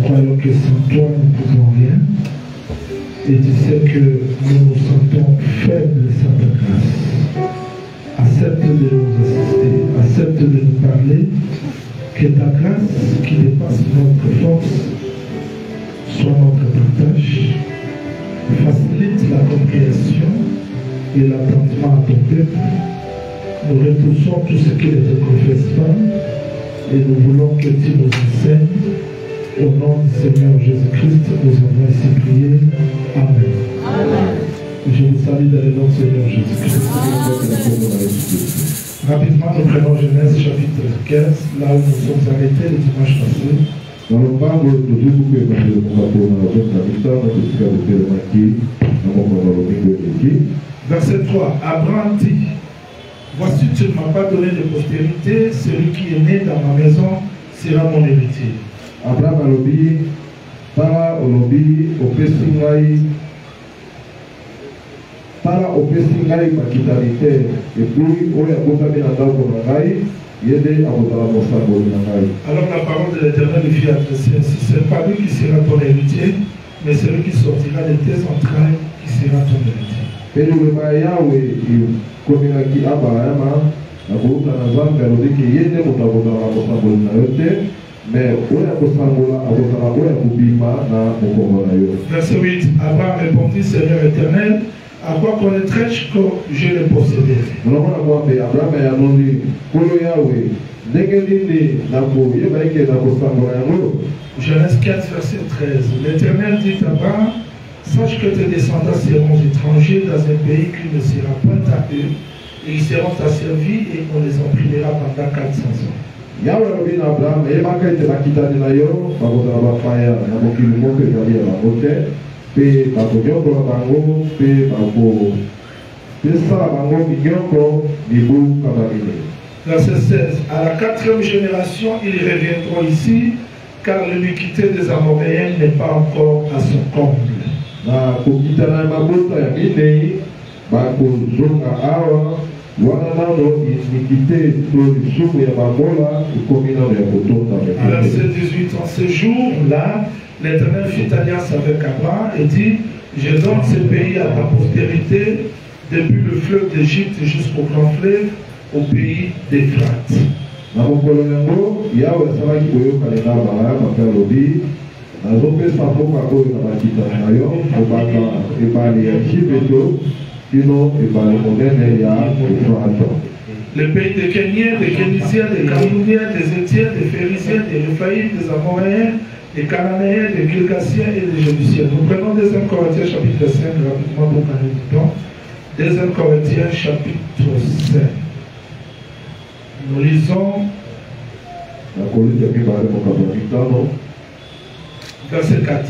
croyons que sans toi, nous ne pouvons rien. Et tu sais que nous nous sentons faibles sans ta grâce. Accepte de nous assister, accepte de nous parler, que ta grâce qui dépasse notre force soit notre partage, facilite la compréhension et l'attendement à ton peuple. Nous repoussons tout ce qui ne te confesse pas et nous voulons que tu nous enseignes. Au nom du Seigneur Jésus-Christ, nous avons ainsi prié. Amen. Amen. Je vous salue dans le nom du Seigneur Jésus-Christ. Rapidement, nous prenons Genèse chapitre 15, là où nous sommes arrêtés le dimanche passé. Verset 3. Abraham dit, voici, tu ne m'as pas donné de postérité, celui qui est né dans ma maison sera mon héritier. Abraham alobi, tala olobi, opesi ngai bakitalité, et puis oya botami na ndako na ngai, yede abotala mosamboli na ngai. Alors la parole de l'Éternel lui fit adresser ainsi, c'est pas lui qui sera ton héritier, mais celui qui sortira de tes entrailles qui sera ton héritier. Et le roi Yahweh, kominaki Abraham, abota na Nzambe alobi ke yede motabotala mosamboli na yote. Mais verset 8, Abraham répondit, Seigneur éternel, à quoi connaîtrais-je que je le possédé? Genèse 15, verset 13. L'Éternel dit à Abraham, sache que tes descendants seront étrangers dans un pays qui ne sera point à eux, et ils seront asservis et on les opprimera pendant 400 ans. Yahweh alobi na Abraham, eyebaka ete bakitani na yo bakozala bapaya na mokili moko ezali ya bango te, mpe bakonyokola bango, mpe bakosala bango minyoko mibu kaka minei. Verset 16. À la 4e génération, ils reviendront ici, car l'iniquité des Amoréens n'est pas encore à son comble. Na kokitana ya mabota ya minei bakozonga awa. Verset 18, en ce jour-là, l'Éternel fit alliance avec Abraham et dit, je donne ce pays à ta postérité, depuis le fleuve d'Égypte jusqu'au grand fleuve, au pays d'Éphrate. Le pays des Kéniens, des Kénisiens, des Camerouniens, des Étiens, des Phérésiens, des Réphaïm, des Amoréens, des Cananéens, des Girgasiens et des Jébusiens. Nous prenons 2 Corinthiens chapitre 5 rapidement pour gagner du temps. 2 Corinthiens chapitre 5. Nous lisons verset 4.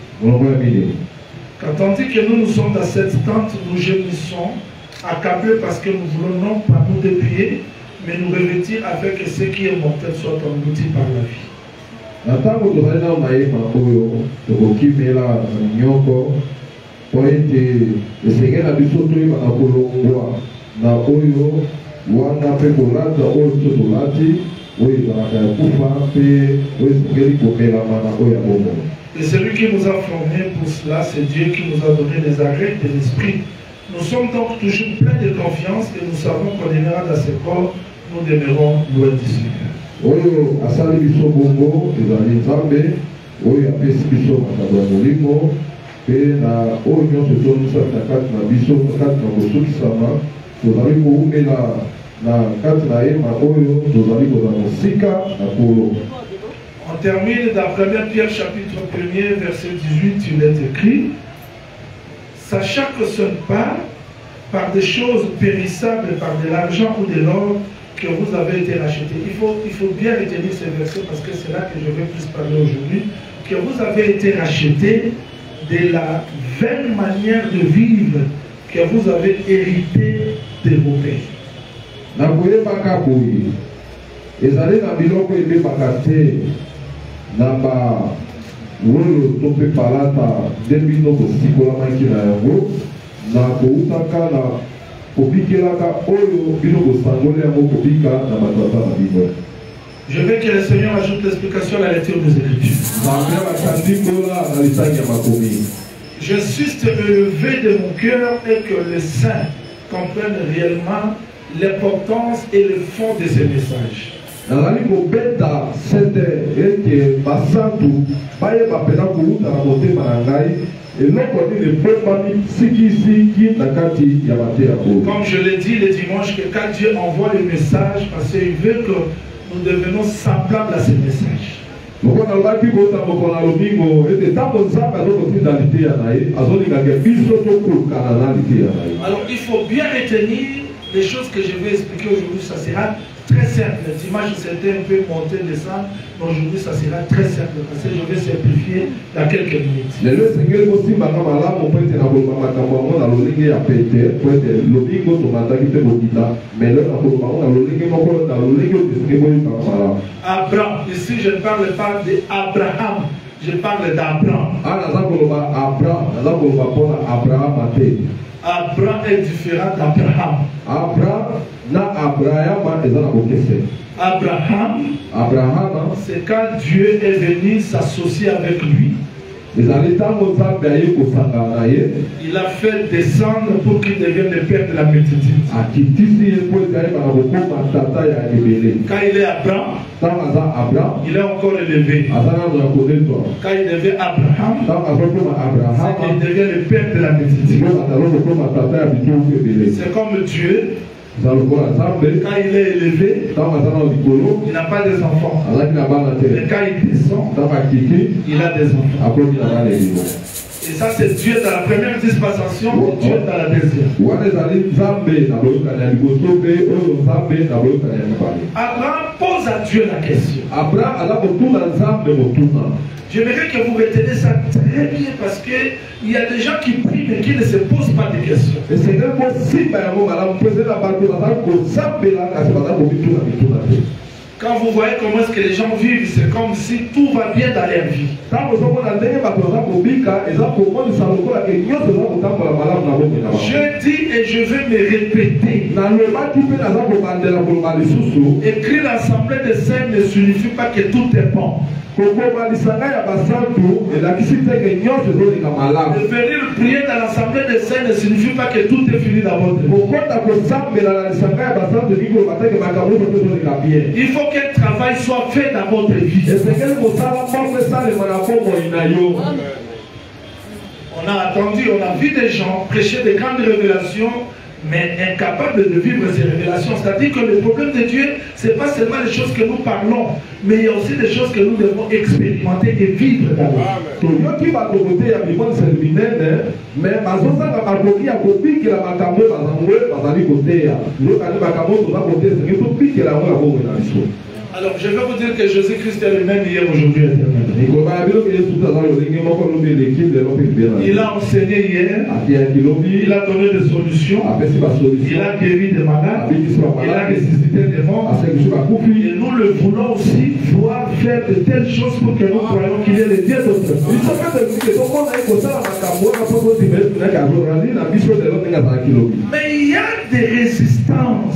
Quand on dit que nous sommes dans cette tente, nous gémissons, accablés parce que nous voulons non pas nous dépouiller, mais nous revêtir avec ce qui est mortel soit englouti par la vie. Et celui qui nous a formés pour cela, c'est Dieu qui nous a donné les arrêts de l'esprit. Nous sommes donc toujours pleins de confiance et nous savons qu'on ira dans ce corps, nous demeurons loin du Seigneur. On termine dans 1 Pierre chapitre 1er verset 18, il est écrit, sachant que ce n'est pas par des choses périssables, par de l'argent ou de l'or que vous avez été rachetés. Il faut bien retenir ce verset parce que c'est là que je vais plus parler aujourd'hui, que vous avez été rachetés de la vaine manière de vivre que vous avez hérité de vos pères. Naba wolo tope palata debino ko sikola makina yango na ko utaka na ko bikelaka oyo bino ko sangola yango ko bika na batata na bino. Je veux que le Seigneur ajoute l'explication à la lecture des Écritures. J'insiste élevé de mon cœur et que les saints comprennent réellement l'importance et le fond de ces messages. Comme je l'ai dit le dimanche, que quand Dieu envoie les messages, parce qu'il veut que nous devenions semblables à ces messages. Alors il faut bien retenir les choses que je vais expliquer aujourd'hui. Ça sera très simple. Dimanche c'était un peu monter, descendre. Aujourd'hui ça sera très simple parce que je vais simplifier dans quelques minutes. Abraham, ici je ne parle pas d'Abraham, je parle d'Abraham. Abraham est différent d'Abraham. Abraham, c'est quand Dieu est venu s'associer avec lui. Il a fait descendre pour qu'il devienne le père de la multitude. Quand il est Abraham, il est encore élevé. Quand il devient Abraham, c'est qu'il devient le père de la multitude. C'est comme Dieu. Quand il est élevé, il n'a pas des enfants. Mais quand il descend, il a des enfants. Et ça c'est Dieu dans la première dispensation et Dieu dans la deuxième. Abraham pose à Dieu la question. J'aimerais que vous retenez ça très bien parce qu'il y a des gens qui prient mais qui ne se posent pas de questions. Quand vous voyez comment est-ce que les gens vivent, c'est comme si tout va bien dans leur vie. Je dis et je vais me répéter. Écrire l'assemblée des saints ne signifie pas que tout est bon. De venir prier dans l'assemblée des saints ne signifie pas que tout est fini dans votre vie. Il faut qu'un travail soit fait dans votre vie. On a attendu, on a vu des gens prêcher des grandes révélations, mais incapables de vivre ces révélations. C'est-à-dire que le problème de Dieu, ce n'est pas seulement les choses que nous parlons, mais il y a aussi des choses que nous devons expérimenter et vivre dans la Alors, je vais vous dire que Jésus-Christ est le même hier, aujourd'hui, éternellement. Il a enseigné hier, il a donné des solutions, il a guéri des malades, il a ressuscité des morts. Et nous le voulons aussi voir faire de telles choses pour que nous croyons qu'il est le Dieu de notre vie. Mais il y a des résistances.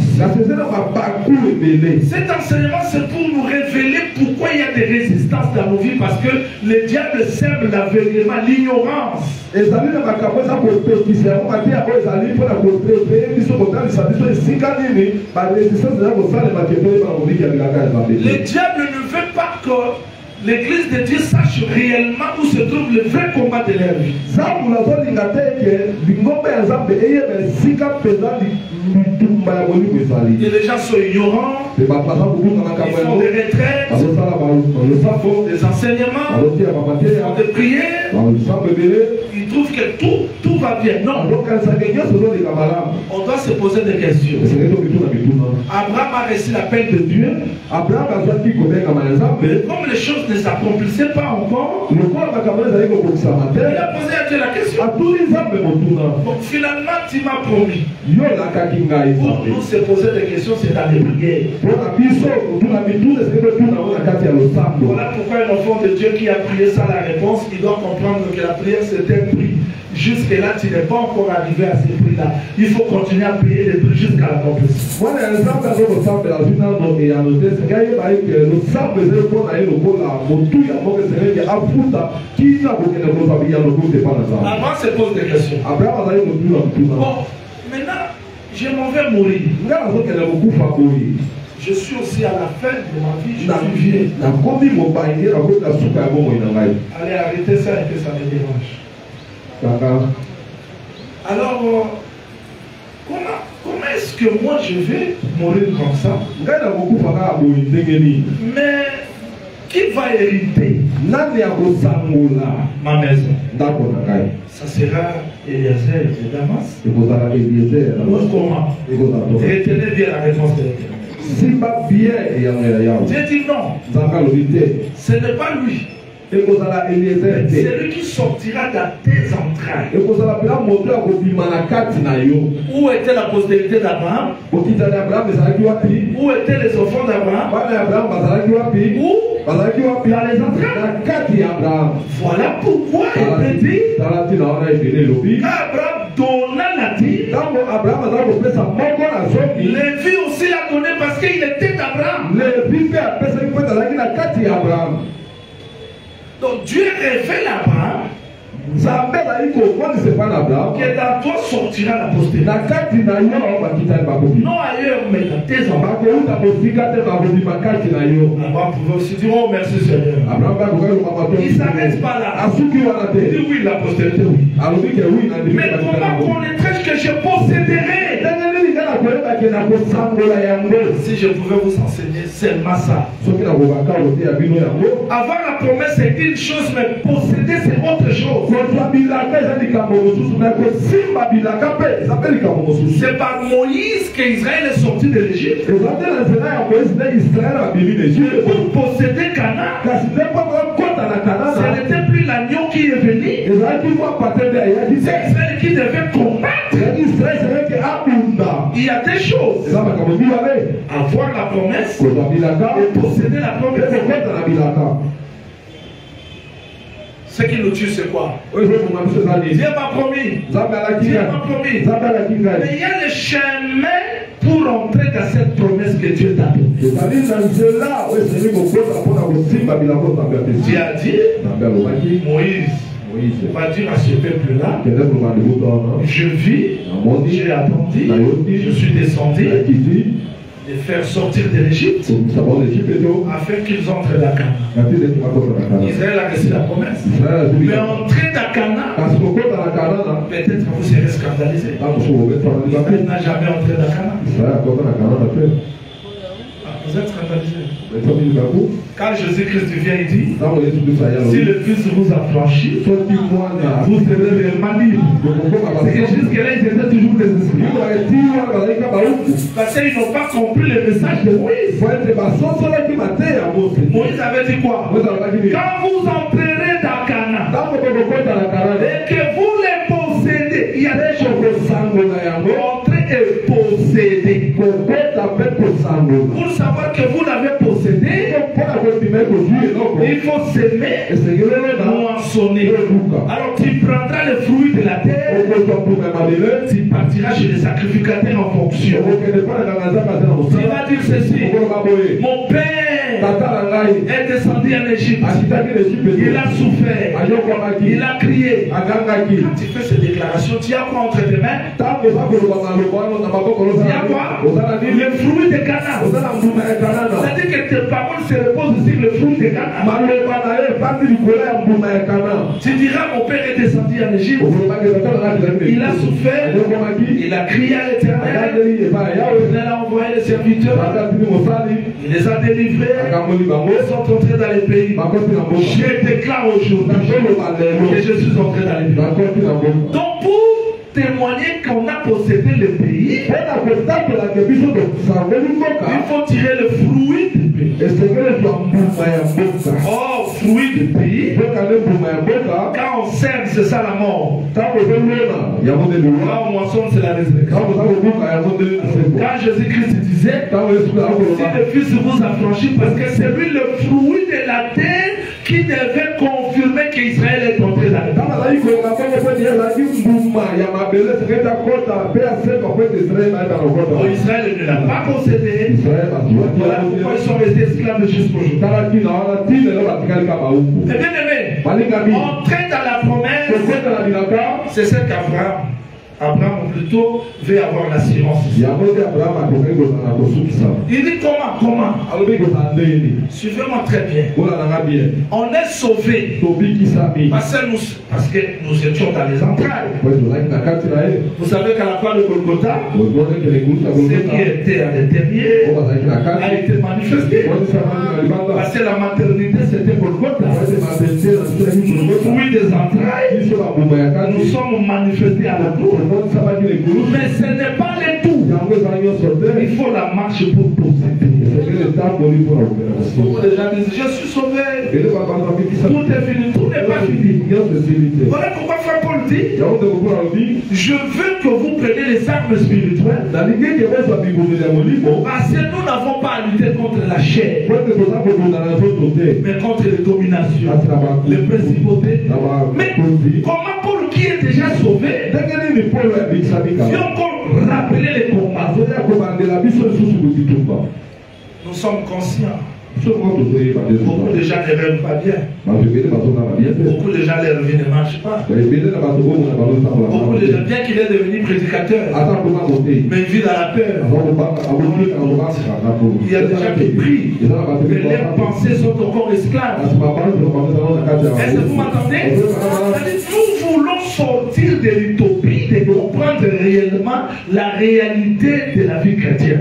Cet enseignement, c'est pour nous révéler pourquoi il y a des résistances dans nos vies, parce que le diable sème l'aveuglement, l'ignorance. Le diable ne veut pas que l'Église de Dieu sache réellement où se trouve le vrai combat de leur vie. Et les gens sont ignorants, ils font des retraites, ils font des enseignements, ils font des prières, ils trouvent que tout va bien. Non, on doit se poser des questions. Abraham a reçu l'appel de Dieu, mais comme les choses ne s'accomplissaient pas encore, il a posé à Dieu la question. Donc finalement, tu m'as promis. Pour nous se poser des questions, c'est dans les prières. Voilà pourquoi un enfant de Dieu qui a prié ça, la réponse, il doit comprendre que la prière c'est un prix. jusque-là, tu n'es pas encore arrivé à ce prix-là. Il faut continuer à payer les prix jusqu'à l'accomplissement. Avant, se pose des questions. Bon, maintenant, je m'en vais mourir. Je suis aussi à la fin de ma vie, je suis vieux. Allez, arrêtez ça et que ça me dérange. Alors, comment est-ce que moi je vais mourir comme ça? Mais qui va hériter ma maison? Ça sera Eliezer de Damas. Ou comment? Retenez bien la réponse de l'Éternel. J'ai dit non. Ce n'est pas lui. C'est lui qui sortira de tes entrailles. Où était la postérité d'Abraham? Où étaient les enfants d'Abraham? Où? Dans les entrailles. Voilà pourquoi il dit Abraham donna la vie. Lévi aussi l'a donné parce qu'il était d'Abraham. Donc Dieu révèle à Abraham que dans toi sortira la postérité. Non ailleurs, mais dans tes enfants. Abraham pouvait aussi dire oh merci Seigneur. Il ne s'arrête pas là. Il dit oui, la postérité, oui. Mais comment connaîtrais-je que je posséderai? Si je pouvais vous enseigner seulement ça. Avoir la promesse c'est une chose, mais posséder c'est autre chose. C'est par Moïse qu'Israël est sorti de l'Égypte. Pour posséder Canaan, ce n'était plus l'agneau qui est venu. C'est Israël qui devait combattre. Il y a des choses. Avoir la promesse et posséder la promesse. Ce qui nous tue, c'est quoi? Dieu m'a promis. Dieu m'a promis. Mais il y a le chemin pour entrer dans cette promesse que Dieu t'a donnée. Dieu a dit, Moïse va dire à ce peuple-là, je vis, j'ai attendu, je suis descendu, de faire sortir de l'Égypte afin qu'ils entrent dans Canaan. Israël a reçu la promesse. Mais entrer dans Canaan, peut-être que vous serez scandalisés. Israël n'a jamais entré dans Canaan. Vous êtes scandalisés. Quand Jésus-Christ vient, il dit si le Fils vous a franchi, vous serez réellement libre. C'est que jusque-là, ils étaient toujours des esclaves. Parce qu'ils n'ont pas compris le message de Moïse. Moïse avait dit quoi? Quand vous entrerez dans Canaan et que vous les possédez, il y a des choses. Entrez et posséder. Pour savoir que vous l'avez possédé, il faut s'aimer, moissonner. Alors tu prendras le fruit de la terre, tu partiras chez les sacrificateurs en fonction. Tu vas dire ceci, mon père est descendu en Égypte, il a souffert, il a crié. Quand tu fais ces déclarations, tu as quoi entre tes mains? Il y a quoi? Le fruit de Canaan. C'est-à-dire que tes paroles se reposent sur le fruit de Canaan. Tu diras mon père est descendu en Égypte, il a souffert, il a crié à l'Éternel, il a envoyé les serviteurs, il les a délivrés, ils sont entrés dans les pays. Je déclare aujourd'hui que je suis entré dans les pays. Donc pour témoigner qu'on a possédé le pays, il faut tirer le fruit du pays. Oh, fruit du pays. Quand on sème, c'est ça la mort. Quand on moissonne, c'est la résurrection. Quand Jésus-Christ disait, si le Fils vous a franchi, parce que c'est lui le fruit de la terre qui devait confirmer qu'Israël est entré dans le pays. Israël ne l'a pas concédé. Voilà pourquoi ils sont restés esclaves jusqu'au jour. Et bien aimé, entrer dans la promesse, c'est ce qu'Abraham plutôt veut avoir l'assurance. Il dit comment? Suivez-moi très bien. On est sauvés parce que nous étions dans les entrailles. Vous savez qu'à la fin de Golgotha, ce qui était à l'intérieur a été manifesté. Parce que la maternité c'était Golgotha. Le fruit des entrailles, nous sommes manifestés à la tour. Mais ce n'est pas le tout. Il faut la marche pour posséder. Beaucoup de gens disent, je suis sauvé. Tout est fini. Tout n'est pas fini. Voilà pourquoi Frère Paul dit, je veux que vous preniez les armes spirituelles. Parce que nous n'avons pas à lutter contre la chair, mais contre les dominations, les principautés. Mais comment Paul qui est déjà sauvé vient encore rappeler les combats? Nous sommes conscients. Beaucoup de gens ne rêvent pas bien. Beaucoup de gens, leur vie ne marche pas. Beaucoup de gens, bien qu'il est devenu prédicateur, mais il vit dans la peur. Il y a des gens qui prient, mais leurs pensées sont encore esclaves. Est-ce que vous m'entendez? Nous voulons sortir de l'utopie, de comprendre réellement la réalité de la vie chrétienne.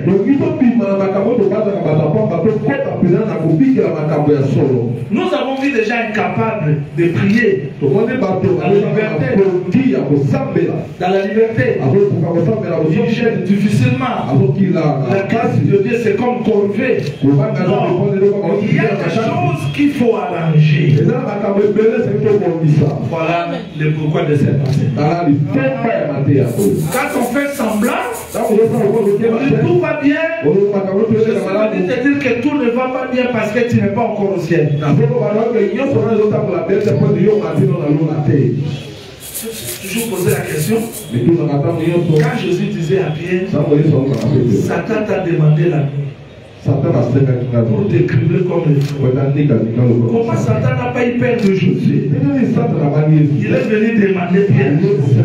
Nous avons vu des gens incapables de prier dans la liberté. Dans la liberté, ils gênent difficilement. La grâce de Dieu, c'est comme corvée. Il y a des choses qu'il faut arranger. Voilà le pourquoi de cette pensée. Quand on fait semblant, tout va bien. Je vais te dire que tout ne va pas bien parce que tu n'es pas encore au ciel. Toujours poser la question. Quand Jésus disait à Pierre, Satan t'a demandé la nuit pour t'écrire comme le feu. Comment Satan n'a pas eu peur de Jésus? Il est venu demander Pierre.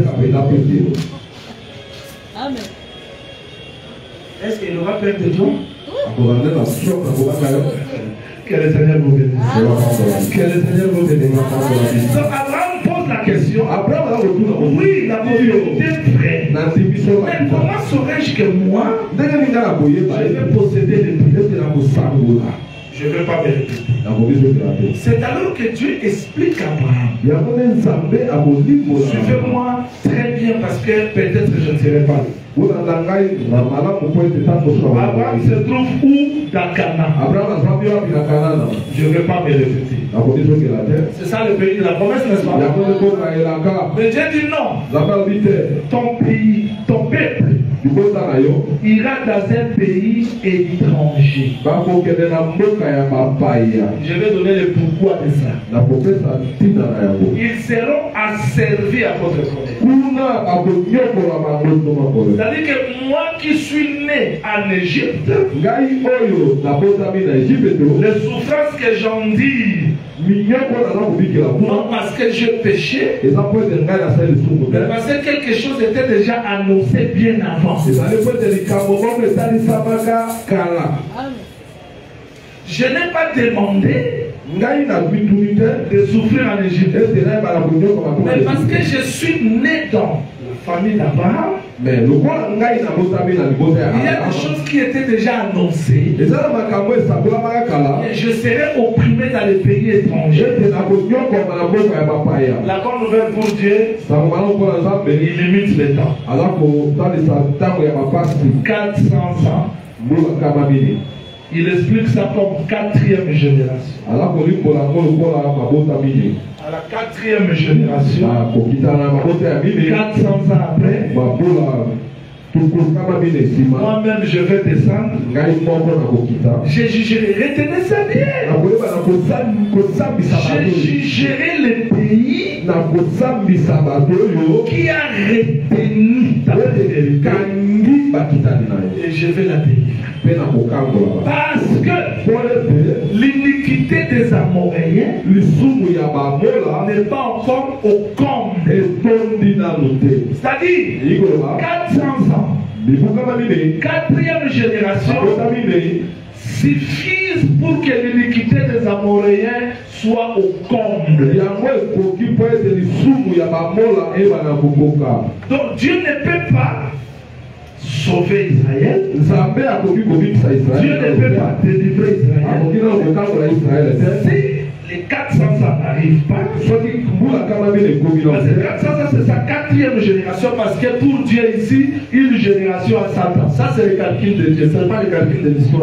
Amen. Est-ce qu'il aura peur de Dieu? Que le Seigneur vous bénisse. Que le Seigneur vous bénisse. Donc Abraham pose la question. Oui, la priorité est vraie. Mais comment saurais-je que moi, je vais posséder les biens? Je ne vais pas me répéter. C'est alors que Dieu explique à Abraham. Suivez-moi très bien parce que peut-être je ne serai pas là. Abraham se trouve où? Dans Canaan. Je ne vais pas me répéter. C'est ça le pays de la promesse, n'est-ce pas? Mais Dieu dit non. Ton pays, ton peuple ira dans un pays étranger. Je vais donner le pourquoi de ça. Ils seront asservis à votre promesse. C'est-à-dire que moi qui suis né en Égypte, les souffrances que j'endure, non parce que je péchais, mais parce que quelque chose était déjà annoncé bien avant. Je n'ai pas demandé de souffrir en Égypte, mais parce que je suis né dans la famille d'Abraham. Il y a des choses qui étaient déjà annoncées. Et je serai opprimé dans les pays étrangers. La bonne nouvelle pour Dieu, il limite le temps. 400 ans. Il explique ça comme 4e génération. À la 4e génération, 400 ans après, moi-même je vais descendre. Je jugerai. Retenez ça bien. Je jugerai les pays qui a retenu ta fidélité, et je vais la délivrer. Parce que l'iniquité des Amoréens n'est pas encore au comble. C'est-à-dire 400 ans, 4e génération suffisent pour que l'iniquité des Amoréens soit au comble. Donc Dieu ne peut pas sauver Israël. Dieu ne peut pas délivrer Israël. Si les 400 ans n'arrivent pas, parce que 400 ans c'est sa 4e génération, parce que pour Dieu ici, une génération à 100 ans. Ça c'est le calcul de Dieu, ce n'est pas le calcul de l'histoire.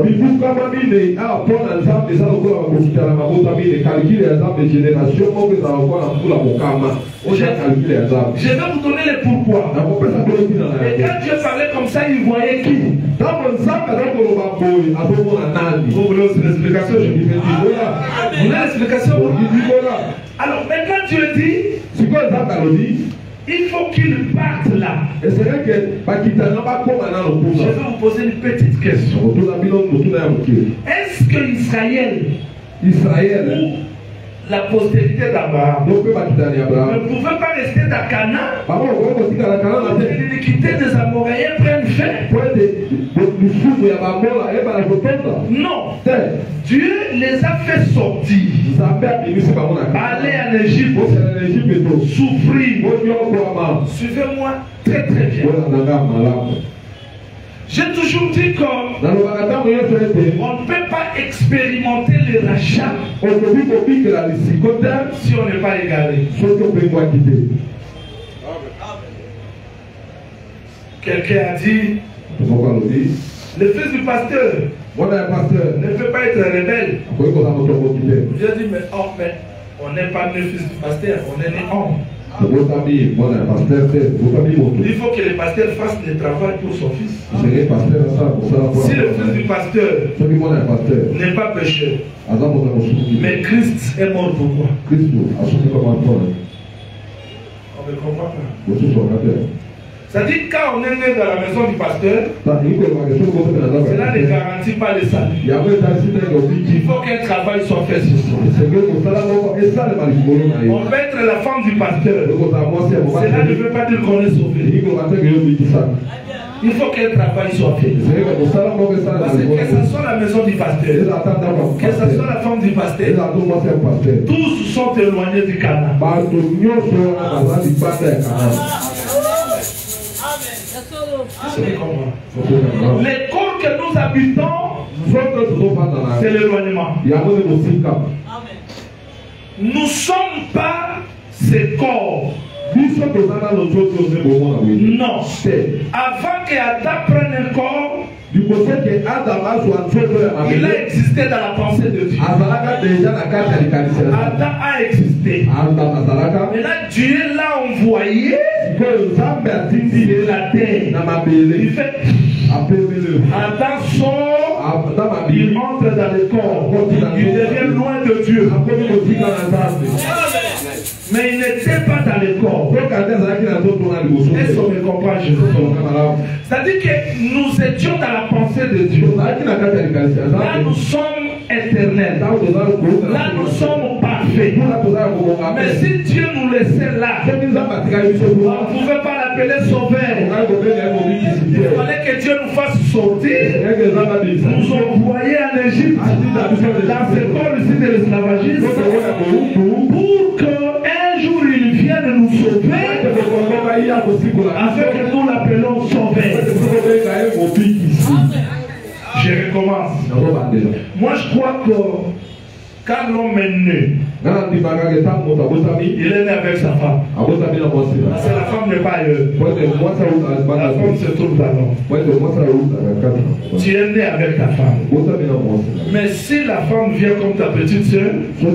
Je vais vous donner les pourquoi. Et quand Dieu parlait comme ça, il voyait qui? Vous voulez l'explication? Je dis, vous voulez l'explication? Alors maintenant Dieu dit, il faut qu'il parte là. Je vais vous poser une petite question. Est-ce que Israël ou la postérité d'Abraham ne pouvait pas rester dans Canaan? L'iniquité des Amoréens prenne fin? Non. Dieu les a fait sortir, aller en Égypte, souffrir. Suivez-moi très très bien. J'ai toujours dit qu'on ne peut pas expérimenter le rachat si on n'est pas égaré. Quelqu'un a dit, le fils du pasteur ne peut pas être rebelle. J'ai dit, mais on n'est pas né fils du pasteur, on est né homme. Il faut que le pasteur fasse le travail pour son fils. Si le fils du pasteur n'est pas pécheur, mais Christ est mort pour moi, on ne comprend pas. C'est-à-dire quand on est né dans la maison du pasteur, cela ne garantit pas le salut. Il faut qu'un travail soit fait sur ça. On peut être la femme du pasteur. Cela ne veut pas dire qu'on est sauvé. Il faut qu'un travail soit fait. Parce que ce soit la maison du pasteur, que ce soit la femme du pasteur, tous sont éloignés du Canaan. Les corps que nous habitons, c'est l'éloignement. Nous ne sommes pas ces corps. Non. Avant qu'Adam prenne un corps, il a existé dans la pensée de Dieu. Adam a existé. Maintenant, Dieu l'a envoyé sur la terre. Il fait Adam sort, il entre dans le corps, il devient loin de Dieu. Mais il n'était pas dans le corps. Est-ce qu'on me comprend? C'est-à-dire que nous étions dans la pensée de Dieu. Là, nous sommes éternels. Là, nous sommes parfaits. Mais si Dieu nous laissait là, on ne pouvait pas l'appeler sauveur. Il fallait que Dieu nous fasse sortir, nous envoyer en Égypte, dans ce corps ici de l'esclavagisme, pour qu'un jour il vienne nous sauver, afin que nous l'appelons sauveur. Je recommence. Moi je crois que quand l'homme est né, il est né avec sa femme. Parce que la femme n'est pas ailleurs. La femme se trouve dans l'homme. Tu es né avec ta femme. Mais si la femme vient comme ta petite soeur, tu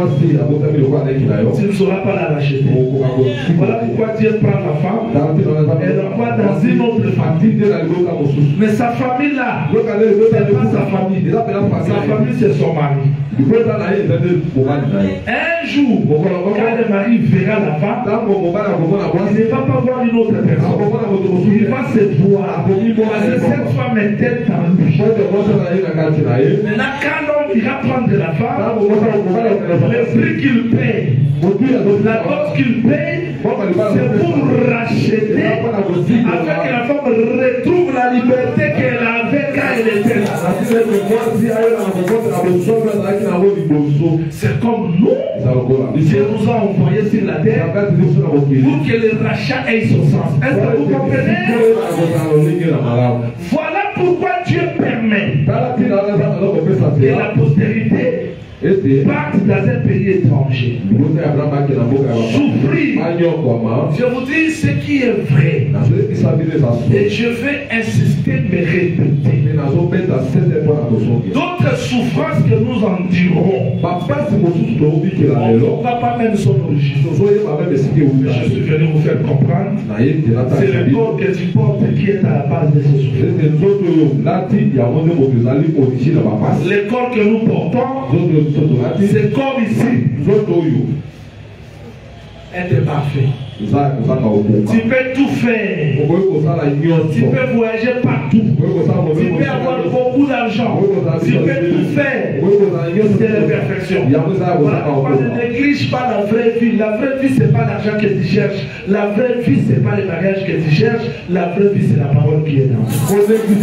ne sauras pas la racheter. Voilà pourquoi Dieu prend la femme et l'envoie dans une autre famille. Mais sa famille là, c'est pas sa famille. Sa famille c'est son mari. Un jour, quand le mari verra la femme, il ne va pas voir une autre personne. Il va se voir. Parce que cette femme est telle en lui. Maintenant, quand l'homme ira prendre la femme, le prix qu'il paye, la dot qu'il paye, c'est pour racheter afin que la femme retrouve la liberté qu'elle avait quand elle était là. C'est comme nous, Dieu nous a envoyé sur la terre pour que le rachat ait son sens. Est-ce que vous comprenez? Voilà pourquoi Dieu permet que la postérité parte dans un pays étranger. Souffrir. Je vous dis ce qui est vrai. Et je vais insister, mais répéter. D'autres souffrances que nous endurons, on ne va pas même son origine. Je suis venu vous faire comprendre. C'est le corps que tu portes qui est à la base de ces souffrances. Le corps que nous portons, c'est comme ici. Être parfait. Tu peux tout faire. Tu peux voyager partout. Tu peux avoir beaucoup d'argent. Tu peux tout faire. C'est la perfection. Voilà pourquoi ne néglige pas la vraie vie. La vraie vie, ce n'est pas l'argent que tu cherches. La vraie vie, ce n'est pas le mariage que tu cherches. La vraie vie, c'est la parole qui est dans toi.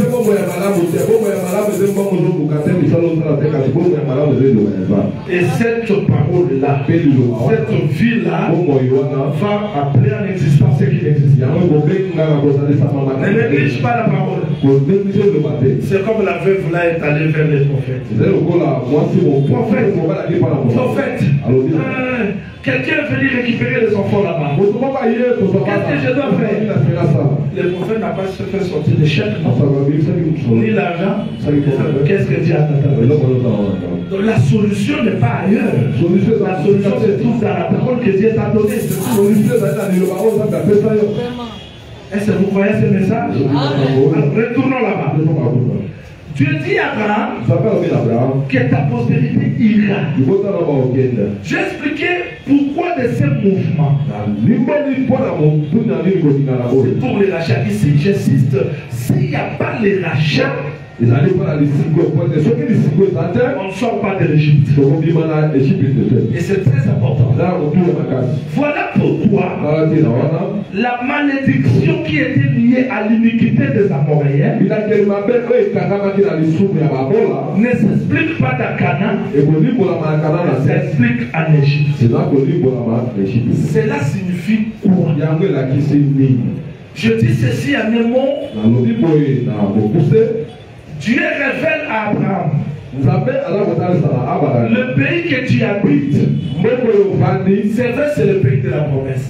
Et cette parole-là, cette vie-là, va appeler en existence ce qui existe. Ne néglige pas la parole. C'est comme la veuve là est allée vers les prophètes. Prophète. Quelqu'un est venu récupérer les enfants là-bas. Qu'est-ce que je dois faire? Le prophète n'a pas fait sortir de chèque, ni l'argent. Qu'est-ce que Dieu a t'attend? Donc la solution n'est pas ailleurs. La solution se trouve dans la parole que Dieu t'a donnée. Est-ce que vous croyez ce message? Alors, retournons là-bas. Dieu dit à Abraham que ta postérité ira. J'ai expliqué pourquoi de ces mouvements. C'est pour les rachats. Ici, j'insiste, s'il n'y a pas les rachats, on ne sort pas de l'Égypte. Et c'est très important. Voilà pourquoi la malédiction qui était liée à l'iniquité des Amoréens ne s'explique pas à Canaan, elle s'explique en Égypte. Cela signifie quoi? Je dis ceci en un mot. Dieu révèle à Abraham le pays que tu habites. C'est vrai, c'est le pays de la promesse.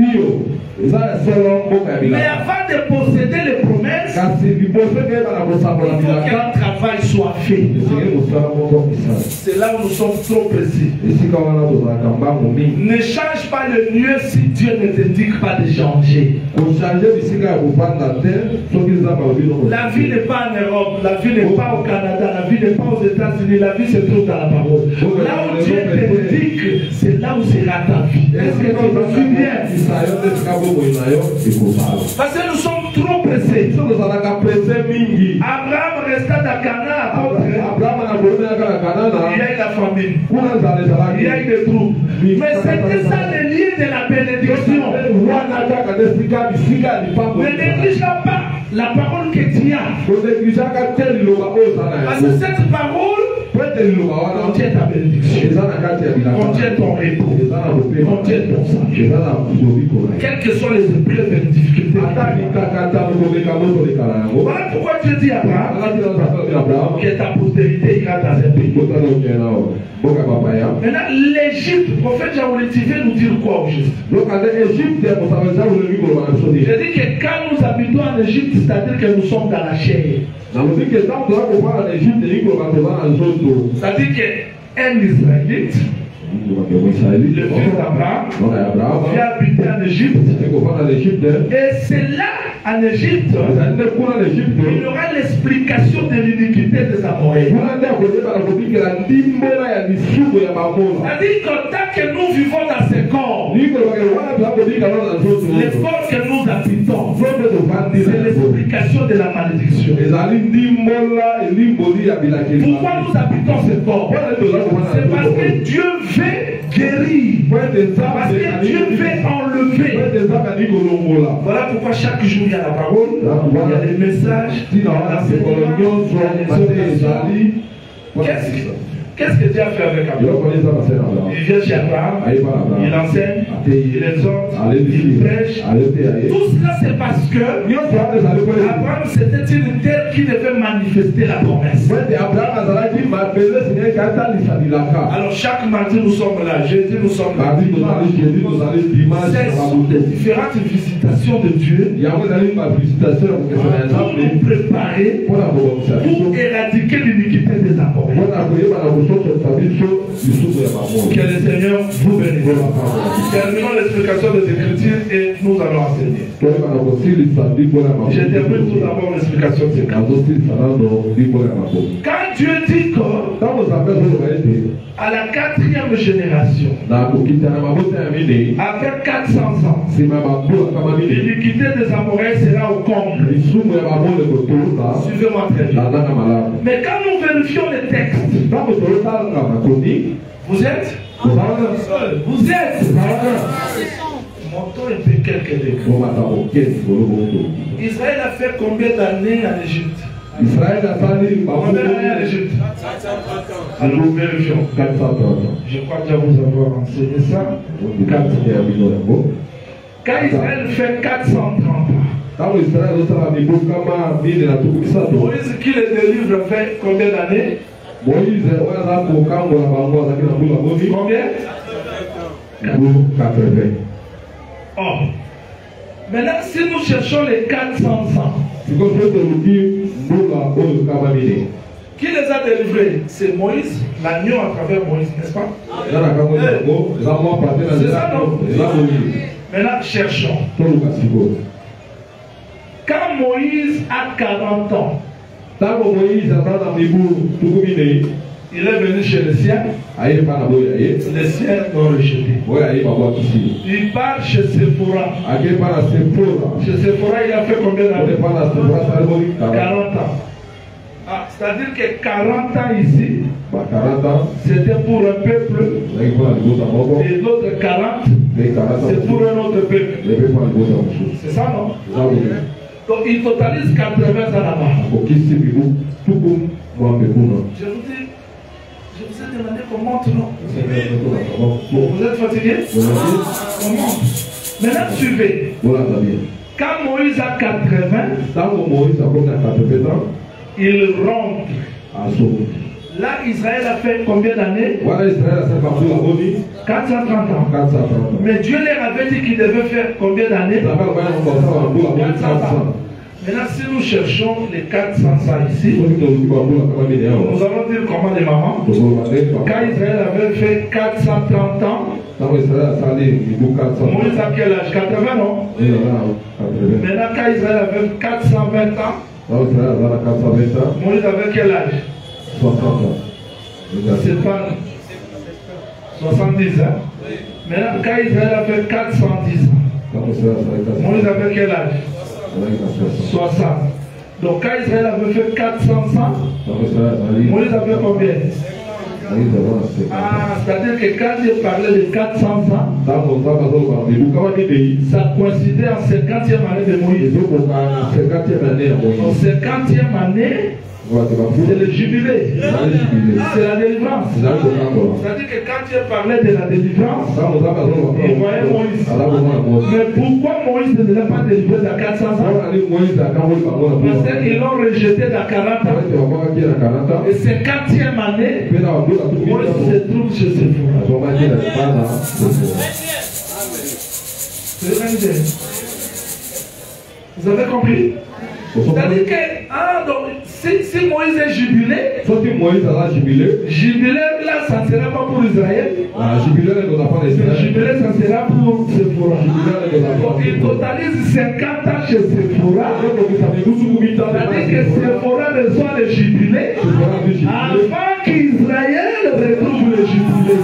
Mais avant de posséder les promesses, il faut qu'un travail soit fait. C'est là où nous sommes trop précis. Ne change pas le lieu si Dieu ne te dit pas de changer. La vie n'est pas en Europe, la vie n'est pas au Canada, la vie n'est pas aux États-Unis, la vie se trouve dans la parole. Là où Dieu te dit que c'est là où sera ta vie. Est-ce que tu me suis bien? Parce que nous sommes trop pressés. Abraham resta dans Canaan. Il y a eu la famine. Il y a eu des troubles. Mais c'était ça le lien de la bénédiction. Ne néglige pas la parole que tu as. Parce que cette parole contient ta bénédiction, contient ton repos, contient ton salut. Quelles que soient les épreuves et les difficultés. Voilà pourquoi Dieu dit à Abraham que ta postérité ira dans un pays. Maintenant, l'Égypte, le prophète Jean-Olivier veut nous dire quoi au juste? Je dis que quand nous habitons en Égypte, c'est-à-dire que nous sommes dans la chair. C'est-à-dire qu'un Israélite, le fils d'Abraham, vient habiter en Égypte. Et c'est là en Égypte, il y aura l'explication de l'iniquité des Amoréens. C'est-à-dire que tant que nous vivons dans ce corps, les corps que nous habitons, c'est l'explication de la malédiction. Pourquoi nous habitons ce corps? C'est parce que Dieu veut guérir. Parce que Dieu veut enlever. Voilà pourquoi chaque jour il y a la parole, il y a les messages, il y a l'enseignement, il y a les orations. Qu'est-ce que Dieu a fait avec Abraham? Il vient chez Abraham, il enseigne, il exhorte, il prêche. Tout cela c'est parce que Abraham c'était une terre qui devait manifester la promesse. Alors chaque mardi nous sommes là, jeudi nous sommes là. C'est différentes visitations de Dieu pour nous préparer pour éradiquer l'iniquité des Amoréens. Que le Seigneur vous bénisse. Terminons l'explication des Écritures et nous allons enseigner. Je termine tout d'abord l'explication des Écritures. Quand Dieu dit que à la 4e génération, après 400 ans, l'iniquité des Amoréens sera au comble. Suivez-moi très bien. Mais quand nous vérifions les textes, vous êtes mon temps est fait quelques degrés. Israël a fait combien d'années en Égypte? Combien d'années en Égypte? Alors nous vérifions. 430 ans. Je crois déjà vous avoir enseigné ça. Quand Israël fait 430 ans, Moïse qui les délivre fait combien d'années? Combien? 80. Oh. Maintenant, si nous cherchons les 400 ans, qui les a délivrés? C'est Moïse, l'agneau à travers Moïse, n'est-ce pas? C'est ça, non? Maintenant, cherchons. Quand Moïse a 40 ans, il est venu chez les siens. Les siens l'ont rejeté. Il part chez Sephora. Chez Sephora, il a fait combien d'années? 40 ans. Ah, c'est-à-dire que 40 ans ici, c'était pour un peuple. Et l'autre 40, c'est pour un autre peuple. C'est ça, non? Donc il totalise 80 ans là-bas. Je vous ai demandé qu'on monte, non? Vous êtes fatigué? On monte. Maintenant suivez. Quand Moïse a 80, il rentre. Là, Israël a fait combien d'années? 430 ans. Mais Dieu leur avait dit qu'il devait faire combien d'années? 400 ans. Maintenant, si nous cherchons les 400 ans ici, nous allons dire comment les mamans. Quand Israël avait fait 430 ans, Moïse a quel âge? 80, non? Maintenant, quand Israël avait 420 ans, Moïse avait quel âge? 60 ans. C'est pas 70 ans. Maintenant, quand Israël avait 410 ans, Moïse avait quel âge? 60. Donc quand Israël avait fait 400 ans, Moïse avait combien? Ah, c'est-à-dire que quand il parlait de 400 ans, ça coïncidait en 50e année de Moïse. En 50e année, c'est le jubilé. C'est la délivrance. C'est-à-dire que quand il parlait de la délivrance, il voyait Moïse. Mais pourquoi Moïse ne l'a pas délivré dans 400 ans? Parce qu'ils l'ont rejeté dans 40 ans. Et 50e année, Moïse se trouve chez Sephora. Vous avez compris? C'est-à-dire que, donc, Si Moïse est jubilé, jubilé là, ça ne sera pas pour Israël. Jubilé, ça sera pour Séphora. Donc il totalise 50 ans chez Séphora. C'est-à-dire que Séphora reçoit le jubilé avant qu'Israël retrouve le jubilé.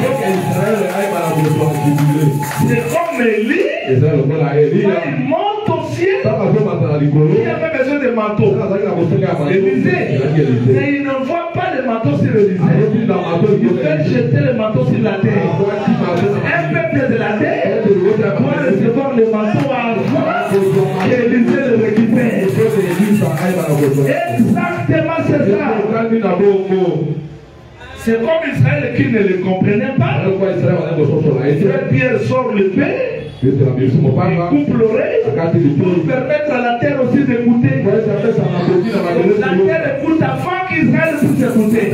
C'est comme Élie. Il monte au ciel. Il avait besoin de manteau. Élisée, mais il ne voit pas le manteau sur Élisée. Il fait jeter le manteau sur la terre. Un peuple de la terre doit recevoir le manteau avant qu'Élisée le récupère. Exactement, c'est ça. C'est comme Israël qui ne le comprenait pas. Frère Pierre sort l'épée. Il coupe l'oreille pour permettre à la terre aussi d'écouter. La terre écoute avant qu'Israël puisse écouter.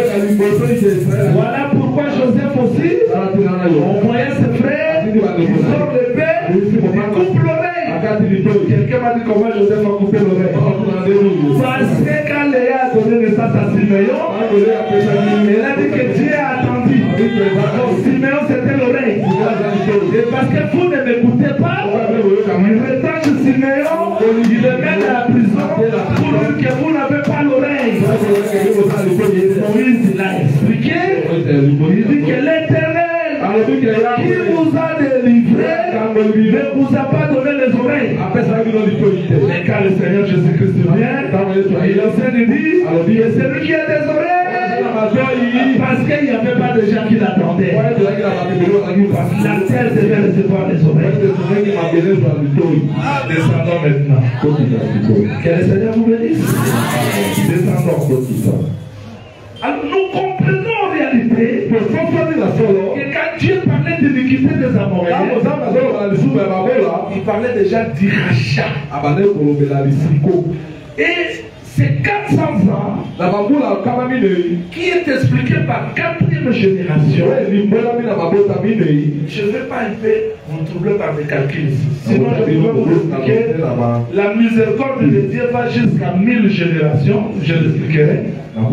Voilà pourquoi Joseph aussi, en voyant ses frères, il sort l'épée, il coupe l'oreille. Quelqu'un m'a dit comment Joseph a coupé l'oreille. Parce que quand Léa a donné naissance à Siméon, elle a dit que Dieu a attendu. Siméon c'était l'oreille. Et parce que vous ne m'écoutez pas, il retranche Siméon, il le met à la prison pour dire que vous n'avez pas l'oreille. Moïse l'a expliqué. Il dit que l'Éternel qui vous a délivré ne vous a pas donné les oreilles. Mais quand le Seigneur Jésus-Christ vient, il enseigne et dit que c'est lui qui a des oreilles. Parce qu'il n'y avait pas de gens qui l'attendaient. La terre devait recevoir les oreilles. Descendons maintenant. Que le Seigneur vous bénisse. Descendons. Alors nous comprenons en réalité que quand Dieu parlait de l'iniquité des Amoréens, il parlait déjà du rachat. Et c'est 400 ans qui est expliqué par 4e génération. Je ne vais pas un peu vous troubler par mes calculs ici. Sinon, je vais vous expliquer. La miséricorde de Dieu va jusqu'à 1000 générations. Je l'expliquerai.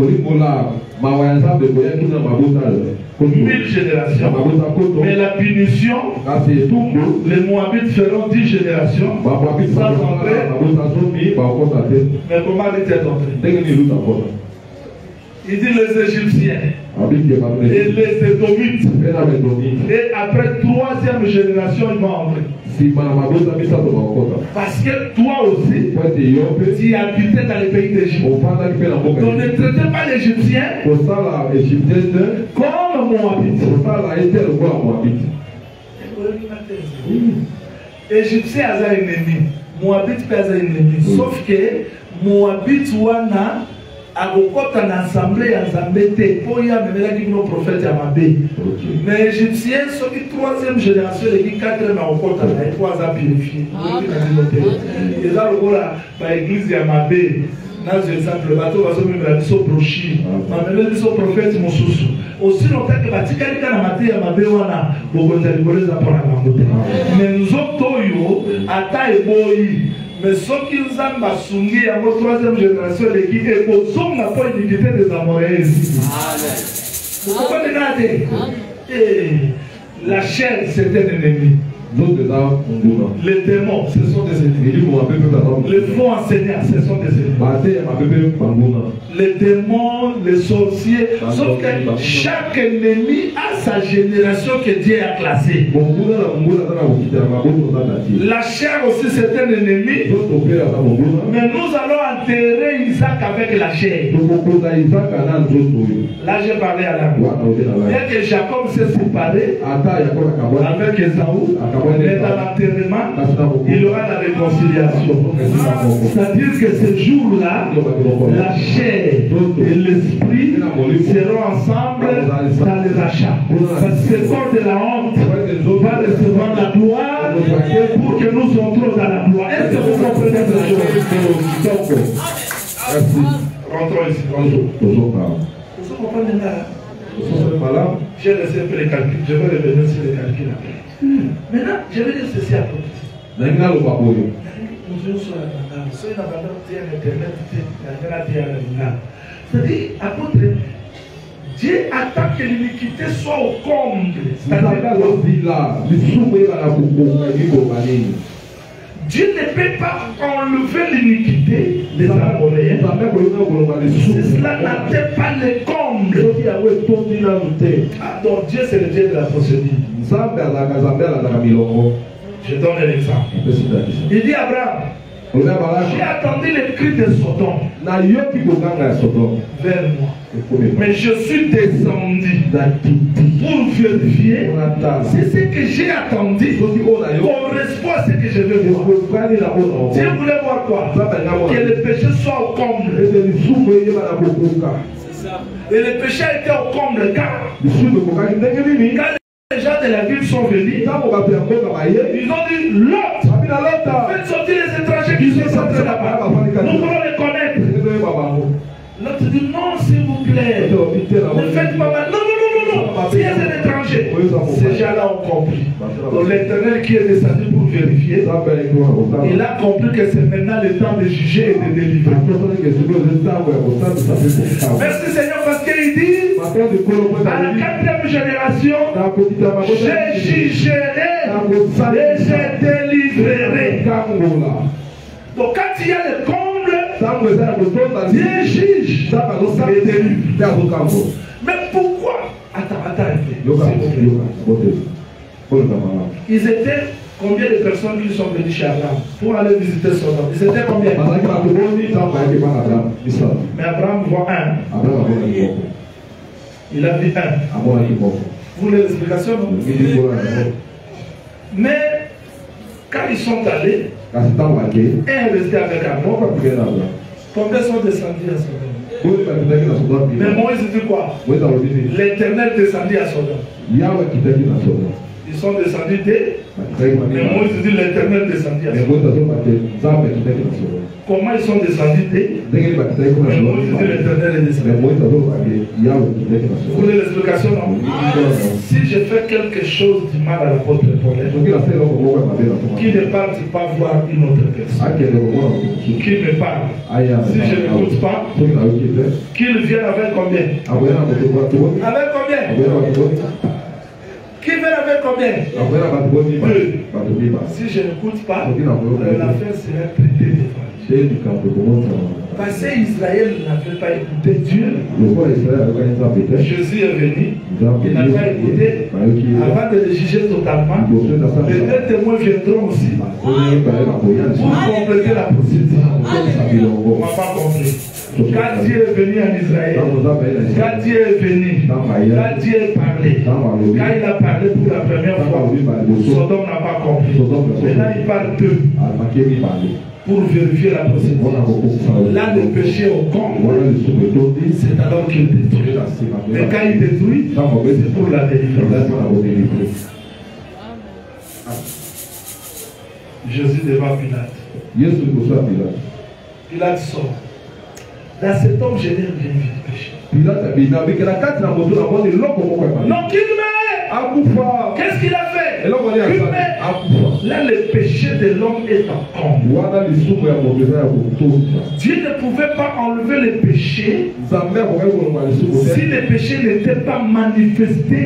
1000 générations. Mais la punition, les Moabites feront 10 générations sans entrer. Mais comment est-elle entrée? Il dit les Égyptiens et les Édomites. Et après 3e génération, ils vont entrer. Parce que toi aussi, tu habitais dans les pays d'Égypte. Donc ne traitez pas l'Égyptien comme Moabite. Égyptien a un ennemi, Moabite a un ennemi. Sauf que Moabite wana agokota na assemblée ya Nzambe te po ya memelaki bino prophète ya mabe. Mais Égyptien soki 3e génération leki 4e agokota na po aza purifié. Eza lokola ba église ya mabe. Dans exemple, bateau va se mettre biso brochure. Mamele biso prophète mosusu. Aussi longtemps que batikali kana maté ya mabe wana bokonza liboleza pona bango. Mais nous autres yo ata eboyi. Mais ceux qui nous ont basungi à votre 3e génération, l'équipe est au son n'a pas iniquité des Amoréens. Vous comprenez regarder? La chair, c'est un ennemi. Les démons, ce sont des ennemis. Les faux enseignants, ce sont des ennemis. Les démons, les sorciers. Sauf que chaque ennemi a sa génération que Dieu a classée. La chair aussi, c'est un ennemi. Mais nous allons enterrer Isaac avec la chair. Là, j'ai parlé à la voix. Bien que Jacob s'est séparé avec Esaü, mais dans l'enterrement, il y aura la réconciliation. C'est-à-dire que ce jour-là, la chair et l'esprit seront ensemble dans les achats. Parce que ce corps de la honte va recevoir la gloire pour que nous entrons dans la gloire. Est-ce que vous comprenez cette chose? Merci. Rentrons ici. Vous comprenez là? J'ai laissé un peu les calculs. Je vais revenir sur les calculs après. Maintenant, je vais dire ceci à côté. Nous C'est-à-dire, apôtre, Dieu attend que l'iniquité soit au comble. Dieu ne peut pas enlever l'iniquité des Amoréens. Cela n'atteint pas le comble. Ah, donc Dieu c'est le Dieu de la procédure. Je donne un exemple. Il dit à Abraham, j'ai attendu le cri de Sodome vers moi. Mais je suis descendu pour vérifier si ce que j'ai attendu correspond à ce que je veux voir. Dieu voulait voir quoi? Que le péché soit au comble. Et le péché a été au comble car les gens de la ville sont venus, ils ont dit Lot, faites sortir les étrangers qui sont sortis là-bas. Nous voulons les connaître. L'autre dit non, s'il vous plaît, ne faites pas mal. Non. S'il y a des étrangers, ces gens-là ont compris. Donc l'Éternel qui est descendu pour vérifier, il a compris que c'est maintenant le temps de juger et de délivrer. Merci Seigneur parce qu'il dit à la 4e génération, je jugerai et je délivrerai. Donc quand il y a le comble, Dieu juge et délivre. Mais pourquoi? Attends. Ils étaient combien de personnes qui sont venues chez Abraham pour aller visiter Sodome? Ils étaient combien? Mais Abraham voit un. Il a vu un. Vous voulez l'explication? Mais quand ils sont allés, un est resté avec Abraham. Combien sont descendus à Sodome? Mais Moïse dit quoi? L'Éternel descendit à Sodome. Ils sont descendus mais Moïse dit l'Éternel descendit à Sodome. Comment ils sont descendus mais Moïse dit l'Éternel est descendu. Vous voulez l'explication? Non? Si je fais quelque chose du mal à l'apôtre Paul, qui ne parte pas voir une autre personne, qui me parle, si je ne l'écoute pas, qu'il vienne avec combien? Avec combien? Qui vient avec combien? Deux. Si je n'écoute pas, l'affaire sera traitée de fois. Parce que Israël n'avait pas écouté Dieu. Jésus est venu. Il n'a pas écouté. Avant de le juger totalement, les deux témoins viendront aussi pour compléter la procédure. On n'a pas compris. Quand Dieu est venu en Israël, quand Dieu est venu, quand Dieu a parlé, quand il a parlé pour la première fois, Sodome n'a pas compris. Maintenant il parle d'eux pour vérifier la procédure. Là le péché au comble, c'est alors qu'il détruit. Mais quand il détruit, c'est pour la délivrance. Jésus devant Pilate. Pilate sort. Dans cet homme, je n'ai rien vu de péché. Non, qu'il meurt. Qu'est-ce qu'il a fait? Là, le péché de l'homme est en comble. Dieu ne pouvait pas enlever le péché si le péché n'était pas manifesté.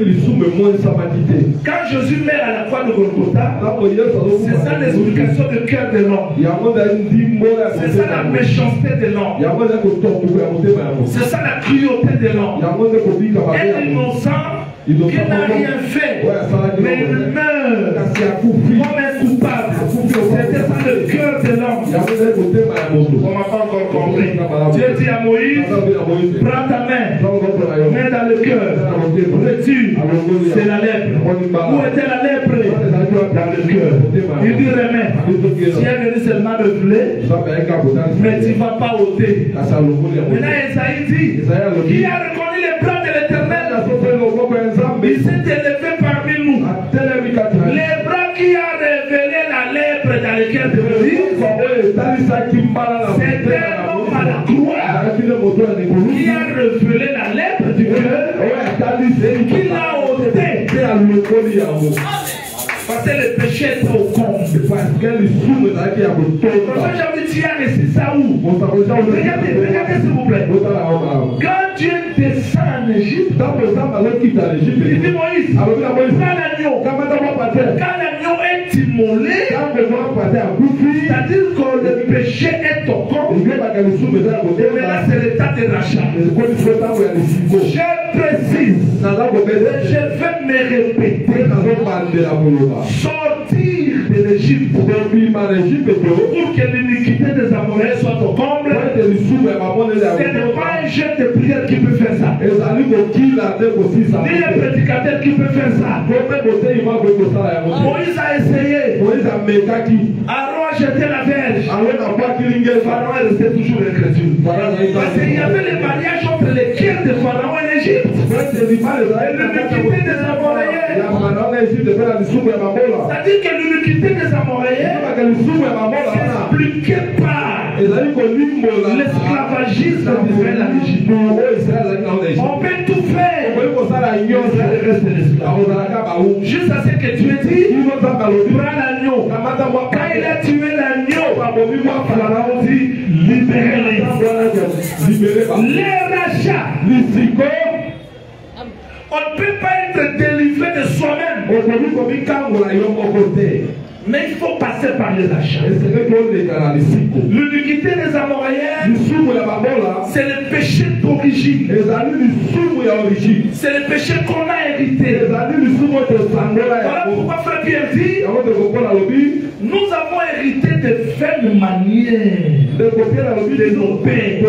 Quand Jésus meurt à la croix de Golgotha, c'est ça l'explication du cœur de l'homme. C'est ça la méchanceté de l'homme. C'est ça la cruauté de l'homme. Et l'innocent qui n'a rien fait, mais il meurt comme un coupable. C'était ça le cœur de l'homme. On n'a pas encore compris. Dieu dit à Moïse, prends ta main, mets dans le cœur, retire, c'est la lèpre. Où était la lèpre? Dans le cœur. Il dit remets. Tu es venu seulement de blé, mais tu ne vas pas ôter. Maintenant Esaïe dit, qui a reconnu les plans de l'Éternel? Il s'est élevé parmi nous. Les bras qui a révélé la lèpre dans le cœur de Moïse, c'était un homme à la croix qui a révélé la lèpre du cœur, qui l'a ôté. Parce que le péché est au comble. Parce que le sous est là qui a beaucoup. J'ai envie de dire, c'est ça où? Regardez s'il vous plaît. Quand Dieu descend en Égypte, il dit Moïse, prends l'agneau. Quand l'agneau est immolé, c'est-à-dire que le péché est au comble. Et maintenant c'est l'état de rachat. Je précise, je vais me répéter, sortir de l'Égypte pour que l'iniquité des Amoréens soit au comble. Ce n'est pas un chef de prière qui peut faire ça, ni le prédicateur qui peut faire ça. Moïse a essayé. Aaron a jeté la verge. Pharaon est resté toujours incrédule. Parce qu'il y avait le mariage entre les pierres de Pharaon et l'Égypte. Et l'iniquité des Amoréens. C'est-à-dire que l'iniquité des Amoréens s'expliquait par l'esclavagisme d'Israël en Égypte. On peut tout faire. Israël reste l'esclave. Juste à ce que tu as dit, prends l'agneau. Quand il a tué l'agneau, Pharaon dit libérez-les. Les rachats. On ne peut pas être délivré de soi-même. Mais il faut passer par les achats. L'iniquité des Amoréens, c'est le péché d'origine. C'est le péché qu'on a hérité. Voilà pourquoi Frère Pierre dit, nous avons hérité de vaines manières de nos pères.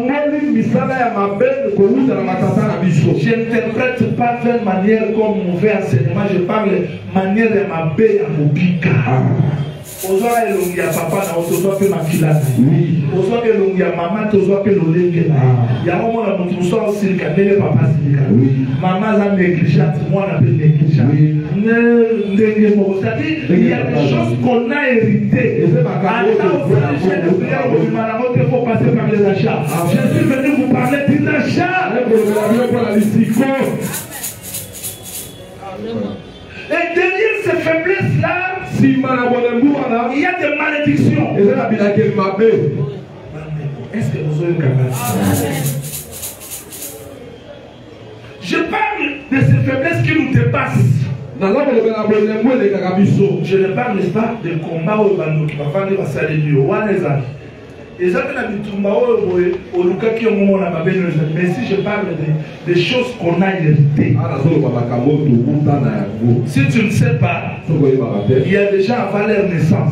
Je n'interprète pas vaine manière comme mauvais enseignement. Je parle manière de ma belle à Mobika. Ozoa elongi ya papa na ozoa pe makila na. Ozoa pe elongi ya mama tozoa pe lolenge na. Ya homo na mutu so osirika ndele papa sirika. Maman za négligente, moi na pe négligent. Ndenge mo c'est-à-dire il y a des choses qu'on a héritées. Il faut passer par les achats. Je suis venu vous parler des achats. Et derrière ces faiblesses-là, il y a des malédictions. Est-ce que vous avez une capacité? Je parle de ces faiblesses qui nous dépassent. Je ne parle pas de combat où qui va faire des vassals. Et ça, mais si je parle des choses qu'on a héritées. Si tu ne sais pas, il y a déjà avant leur naissance.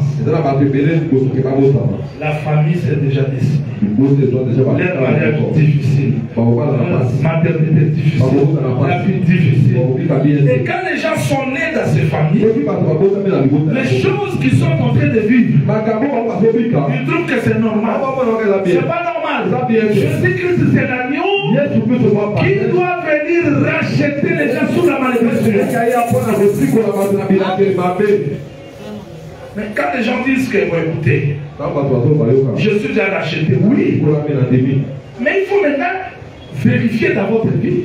La famille s'est déjà décidée. Leur mariage difficile. Maternité difficile. La vie difficile. Et quand les gens sont nés dans ces familles, les choses qu'ils sont en train de vivre, ils trouvent que c'est normal. C'est pas normal. Jésus-Christ, c'est l'agneau qui doit venir racheter les gens sous la malédiction. Mais quand les gens disent qu'ils vont écouter, je suis déjà racheté, oui. Mais il faut maintenant vérifier dans votre vie.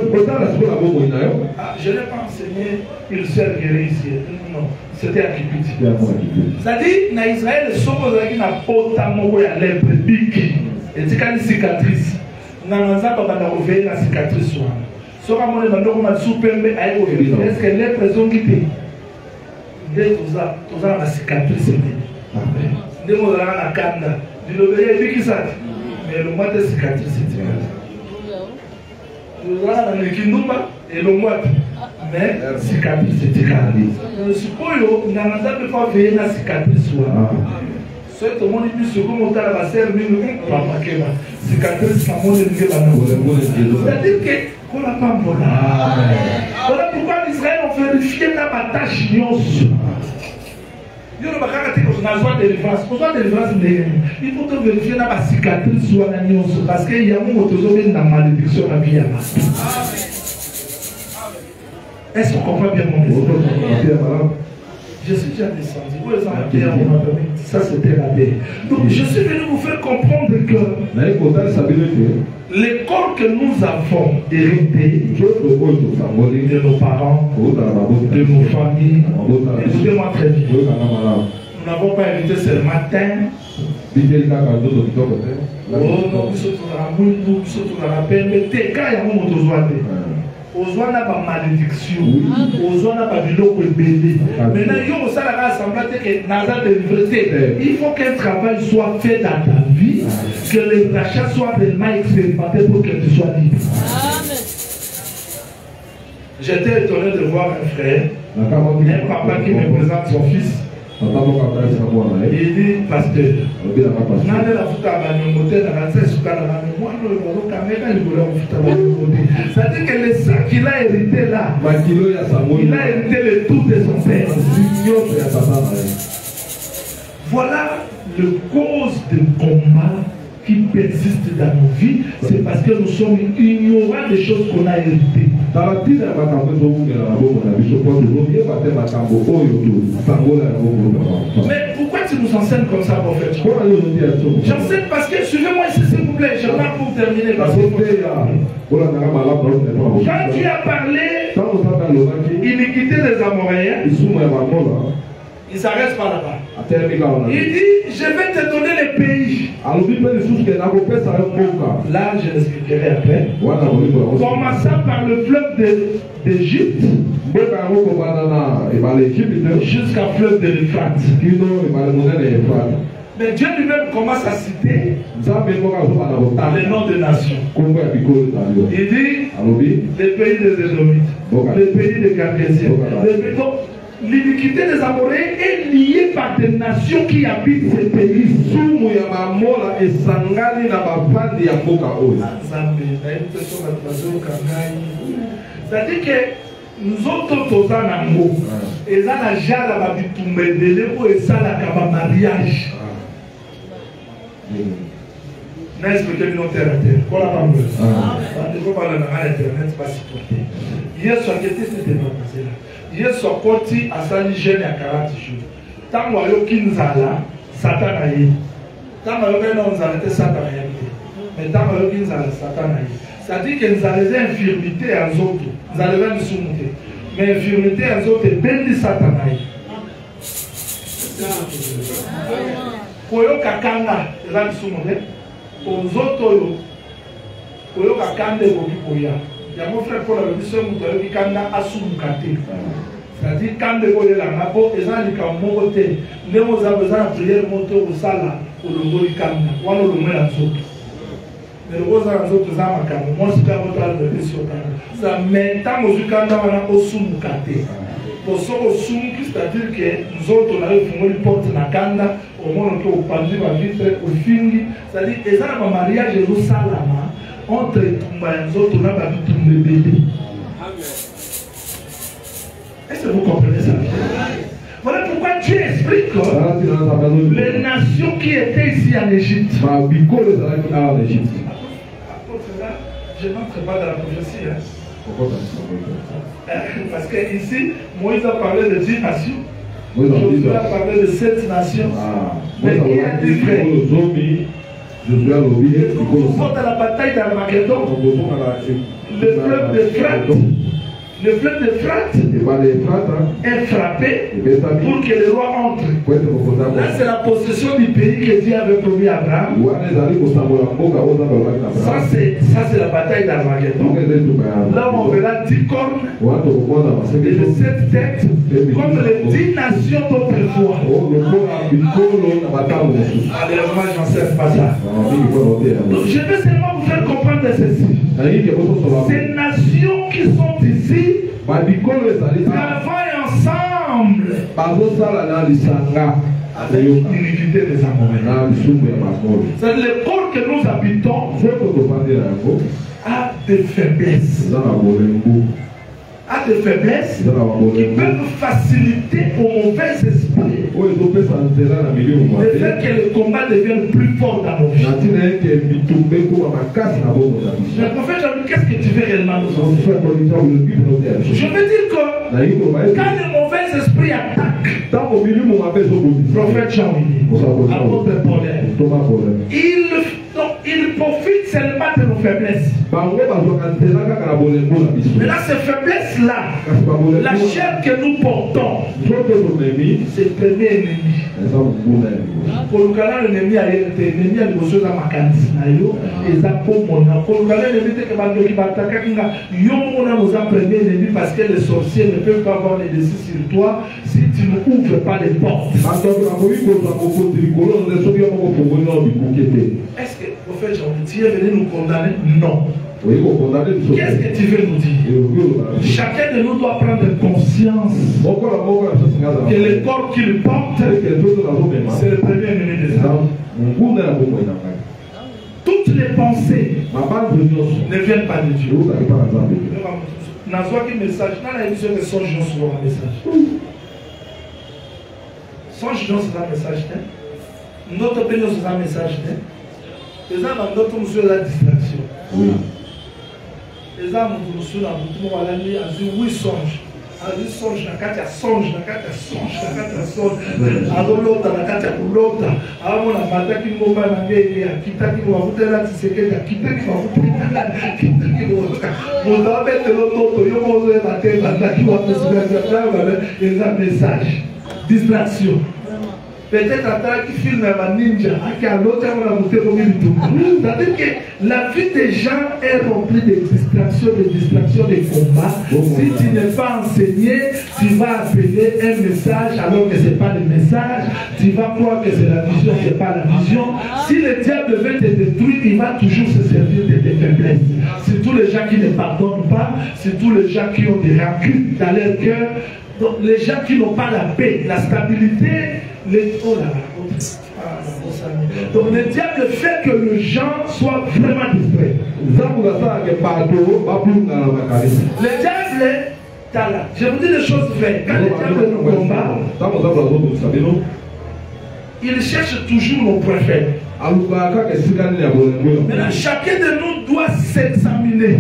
Ah, je n'ai pas enseigné une seule guérie ici. Non, c'était à Kipiti. C'est-à-dire, dans Israël, les sommes qui n'ont pas de lèvres biques. Et c'est quand une cicatrice. Dans le temps, on va reveiller la cicatrice. Est-ce que l'impression qui était dès que vous avez la cicatrice, dès que vous avez la canne, mais le mois de cicatrice, vous avez le kindumba et le mois mais cicatrice, c'est je suppose que vous n'avez pas veillé la cicatrice. Tout le monde dit que vous avez la cicatrice, c'est-à-dire que qu'on n'a pas voilà pourquoi l'Israël ont vérifié la bataille. Il faut que vérifier la cicatrice soit la nuance parce qu'il y a une malédiction dans la vie. Est-ce qu'on comprend bien mon message? Je suis déjà descendu. Où est la terre? On m'a permis. Ça, c'était la terre. Donc, je suis venu vous faire comprendre que l'école que nous avons héritée de nos parents, de nos familles, écoutez-moi très bien. Nous n'avons pas hérité ce matin. Oh non, nous sommes dans la peine. Mais t'es quand il y a un moment de joie. Ozwa na ba malédiction, ozwa na ba biloko ebele. Maintenant, yo au salaire assemblée que naza de liberté. Il faut qu'un travail soit fait dans ta vie, que les rachats soient réellement expérimentés pour que tu sois libre. Amen. J'étais étonné de voir un frère, un papa qui me présente son fils. Il dit, pasteur, c'est-à-dire que le sang qu'il a hérité là, il a hérité le tout de son père. Voilà le cause de combat qui persiste dans nos vies, c'est parce que nous sommes ignorants des choses qu'on a héritées. Mais pourquoi tu nous enseignes comme ça, prophète? J'enseigne parce que, suivez-moi ici s'il vous plaît, je vais pour terminer. Parce que quand tu as parlé iniquité des Amoréens, il s'arrête pas là-bas. Il dit, je vais te donner les pays. Là, je l'expliquerai après. Commençant par le fleuve d'Égypte jusqu'à fleuve de l'Euphrate. Mais Dieu lui-même commence à citer les noms des nations. Il dit les pays des Édomites, les pays des Cartésiens. L'iniquité des Amoréens est liée par des nations qui habitent ces pays. C'est-à-dire que nous autres, tous en amour, et ça n'a jamais été ça n'a mariage. N'est-ce que nous terre à terre? Quoi la femme? Il faut parler dans Internet, pas supporter. Hier soir, qu'est-ce que c'était passé là? Hier soir, quand il a sali jeune à 40 jours. Tant que nous allons, Satan a eu. Tant que nous allons, Satan a eu. Mais tant que nous allons, Satan a eu. C'est-à-dire que nous allons des infirmités à nous autres. Nous allons nous soumettre. Mais infirmité à nous autres, c'est bien Satan a eu. Koyo kakanga, nous allons nous soumettre. Aux autres, koyo kakanga, nous allons il y a mon frère Paul a dit que Kanda a soumoukaté. C'est-à-dire quand les gens ont la ils ont monté. Les gens ont besoin de prière monter au sala pour le mot Kanda. Ou alors le mot à autres. Mais les gens ont autres Kanda. Moi, c'est un autre de sur Kanda. Ça maintenant, nous avons au soumoukaté. Pour ce c'est-à-dire que nous autres, on a fait une porte dans Kanda. Au moins, on peut pendu ma vitre au fingi. C'est-à-dire que les gens ont un mariage au salama. Entre les autres, on a pas tout le bébé. Est-ce que vous comprenez ça? Voilà pourquoi Dieu explique les nations qui étaient ici en Égypte. Je n'entre pas dans la prophétie. Parce que ici, Moïse a parlé de 10 nations. Josué a parlé de 7 nations. Mais il y a des frères. Nous sommes dans la bataille d'Armageddon. Le fleuve de Frate est frappé pour que le roi entre. Là, c'est la possession du pays que Dieu avait promis à Abraham. Ça, c'est la bataille d'Armageddon. Là, on verra 10 cornes et les 7 têtes, comme les 10 nations d'autrefois. Allez, moi, j'en sais pas ça. Donc, je veux seulement vous faire comprendre ceci. Ces nations qui sont ici travaillent ensemble avec l'unité des Amoréens. C'est l'école que nous habitons a des faiblesses. A des faiblesses qui peuvent faciliter aux mauvais esprits le fait que le combat devienne plus fort dans nos vies. Le prophète a dit, qu'est-ce que tu veux réellement nous enseigner? Je veux dire que quand le mauvais esprit attaque, Prophète Jean-Willy, apôtre Paulin, il profite seulement de nos faiblesses. Mais là, ces faiblesses-là, la chair que nous portons, c'est le premier ennemi. Pour le canal, l'ennemi a été l'ennemi a besoin de ma candidature. Et ça pour mon pour le canal, l'ennemi qui va attaquer, on a nos premiers ennemis parce que les sorciers ne peuvent pas avoir les décisions sur toi si tu n'ouvres pas les portes. Est-ce que le prophète Jean-Willy est venu nous condamner? Non. Qu'est-ce que tu veux nous dire? Chacun de nous doit prendre conscience que le corps qu'il porte, c'est le premier ennemi des hommes. Toutes les pensées ne viennent pas de Dieu. Dans un message, dans la émission de Songe sur un message. Songe sur un message. Notre opinion sur un message. Les hommes ont d'autres mesures de la distraction. Les hommes ont reçu la boutique, on va aller à dire oui, songe. À dire songe, la carte à songe, la carte à songe, la carte à songe. À l'autre, la carte à l'autre. À mon abatteur qui m'a manqué, à quitter qui m'a foutu là, tu sais que à quitter qui m'a foutu là, quitter qui m'a foutu là. Mon abatteur de l'autre, il m'a osé battre, battre qui m'a fait là, il y a un message. Distraction. Peut-être à temps qui filme un ninja, qui a l'autre, on a monté comme il tout. C'est-à-dire que la vie des gens est remplie de distractions, de combats. Si tu n'es pas enseigné, tu vas appeler un message alors que ce n'est pas le message. Tu vas croire que c'est la vision, ce n'est pas la vision. Si le diable veut te détruire, il va toujours se servir de tes faiblesses. Surtout les gens qui ne pardonnent pas, surtout les gens qui ont des rancunes dans leur cœur. Donc les gens qui n'ont pas la paix, la stabilité, oh là là, donc le diable fait que les gens soient vraiment distraits. Le diable, je vous dis des choses vraies. Quand le diable nous combat, il cherche toujours nos points faibles. Maintenant, chacun de nous doit s'examiner.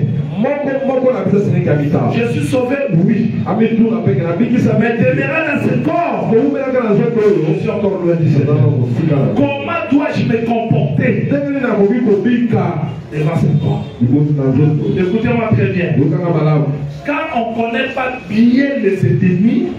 Je suis sauvé, oui. Mais demeurant dans ce corps, je suis encore loin du Seigneur. Comment dois-je me comporter devant ce corps? Écoutez-moi très bien. Quand on ne connaît pas bien les ennemis,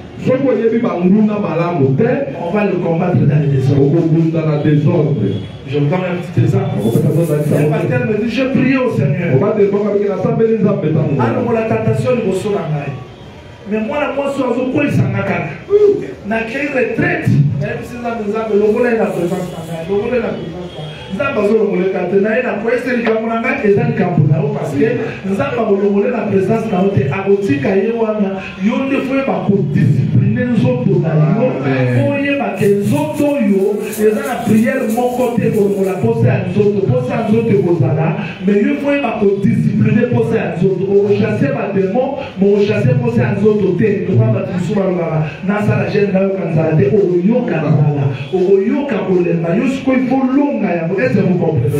on va le combattre dans les désordres. Je vous donne un petit exemple. Le pasteur me dit, je prie au Seigneur. Alors, la tentation de vos mais moi, la moi, sur un point, ça n'a qu'à. N'a qu'à retraite. Même si ça nous a le la présence. Nous avons besoin de la présence. Parce que nous avons besoin de la présence. Nous avons discipliner les autres. Les autres, la prière, mon côté, pour la poser à nous autres, poser à nous autres, mais il faut discipliner, poser à nous autres. On chasser ma démon, mais on chasser, poser à nous autres. On va battre sur la Nasa, gêne, est-ce que vous comprenez?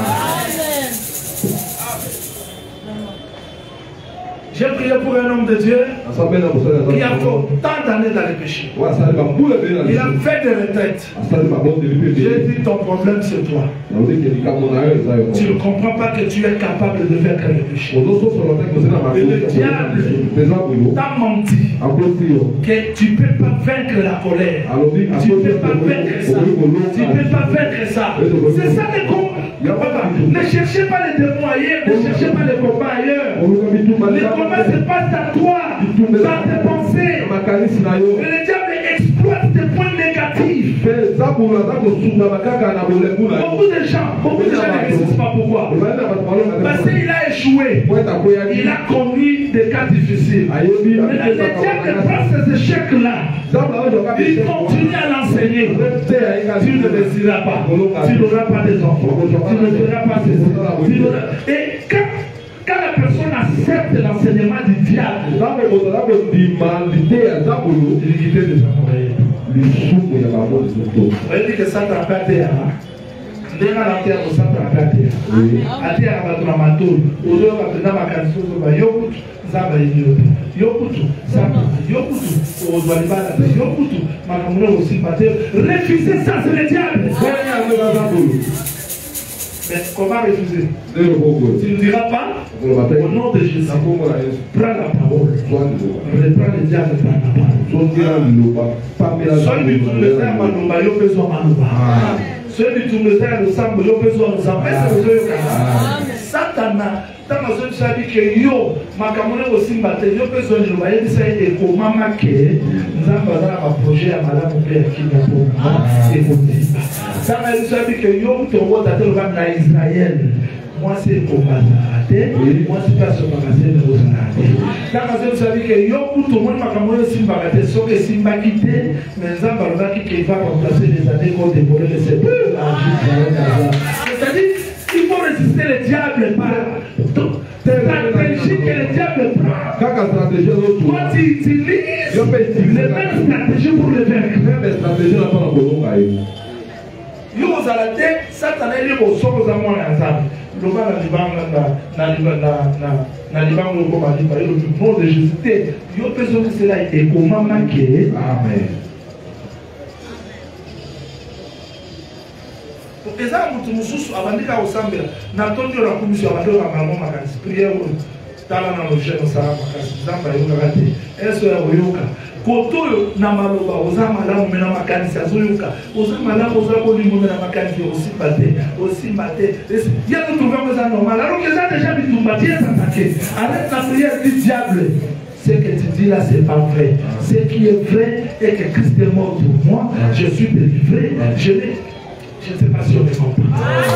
J'ai prié pour un homme de Dieu qui a fait tant d'années dans les péchés. Il a fait des retraites. J'ai dit ton problème c'est toi. Tu ne comprends pas que tu es capable de faire que le péché. Et le diable t'a menti que tu ne peux pas vaincre la colère. Tu ne peux pas vaincre ça. Tu ne peux pas vaincre ça. C'est ça le combat. Ne cherchez pas les démons ailleurs. Ne cherchez pas les combats ailleurs. Les combats se passent à toi, dans tes pensées. Et le diable exploite tes points négatifs. Beaucoup de gens ne résistent pas. Pourquoi? Parce qu'il a échoué. Il a connu des cas difficiles. Mais le diable prend ces échecs-là. Il continue à l'enseigner. Tu ne réussiras pas. Tu n'auras pas des enfants. Tu ne feras pas ceci. Et quand la personne accepte l'enseignement du diable, il quitte de sa oreille. Il dit que ça t'a pas terre. Dès qu'on a terre, ça t'a pas terre. A terre, on va te la mater. Aujourd'hui, on va te donner ma candidature. Zaba Yokutu, Zaba Yokutu, Ozualibala, Yokutu, Makamuna aussi Pater. Refuser ça, c'est le diable. Mais comment refuser? Tu ne diras pas au nom de Jésus. Prends la parole. Reprends le diable par la parole. Celui du Toumezère Manoba, yo besoin Manoba. Celui du Toumezère le Sambo, yo besoin nous empêcher. Satana, tant que je savais que yo, Makamune aussi batté, yo besoin de nous voyer ça et comment marquer. Nous avons un projet à Madame Père qui va pour moi et pour dire. Tant que je savais que yo, ton roi d'attendre va dans Israël. Moi c'est combat raté, moi c'est pas ce magasin de vous raté. Tant que je savais que yo, tout le monde Makamune aussi batté, sauf que si m'a quitté, mais nous avons qui va remplacer les années qu'on dévorait les sept. C'est-à-dire, il faut résister le diable par stratégie que le diable prend. Toi, tu utilises les mêmes stratégies pour le vaincre. Yo aux aladés, Satan est libre aux sorts aux amours et aux âmes. Le bas na Liban au nom de Jésus. Yo besoin de cela et comment manquer. Amen. Les gens qui sont abandonnés au Sambia, n'attendent la commission à la prière dans la chaîne au Sahara, Zamba et Ogarate, Est-ce Oyoka, Koto Namaloba, Osama Lam, Menamakansi, Azoyoka, Osama Lam, Osama Menamakansi, aussi maté, aussi maté. Il y a nous trouvons ça normal. Alors que ça déjà mis tout maté, s'attaquer. Arrête la prière du diable. Ce que tu dis là, ce n'est pas vrai. Ce qui est vrai est que Christ est mort pour moi, je suis délivré, je ne sais pas si on est compris.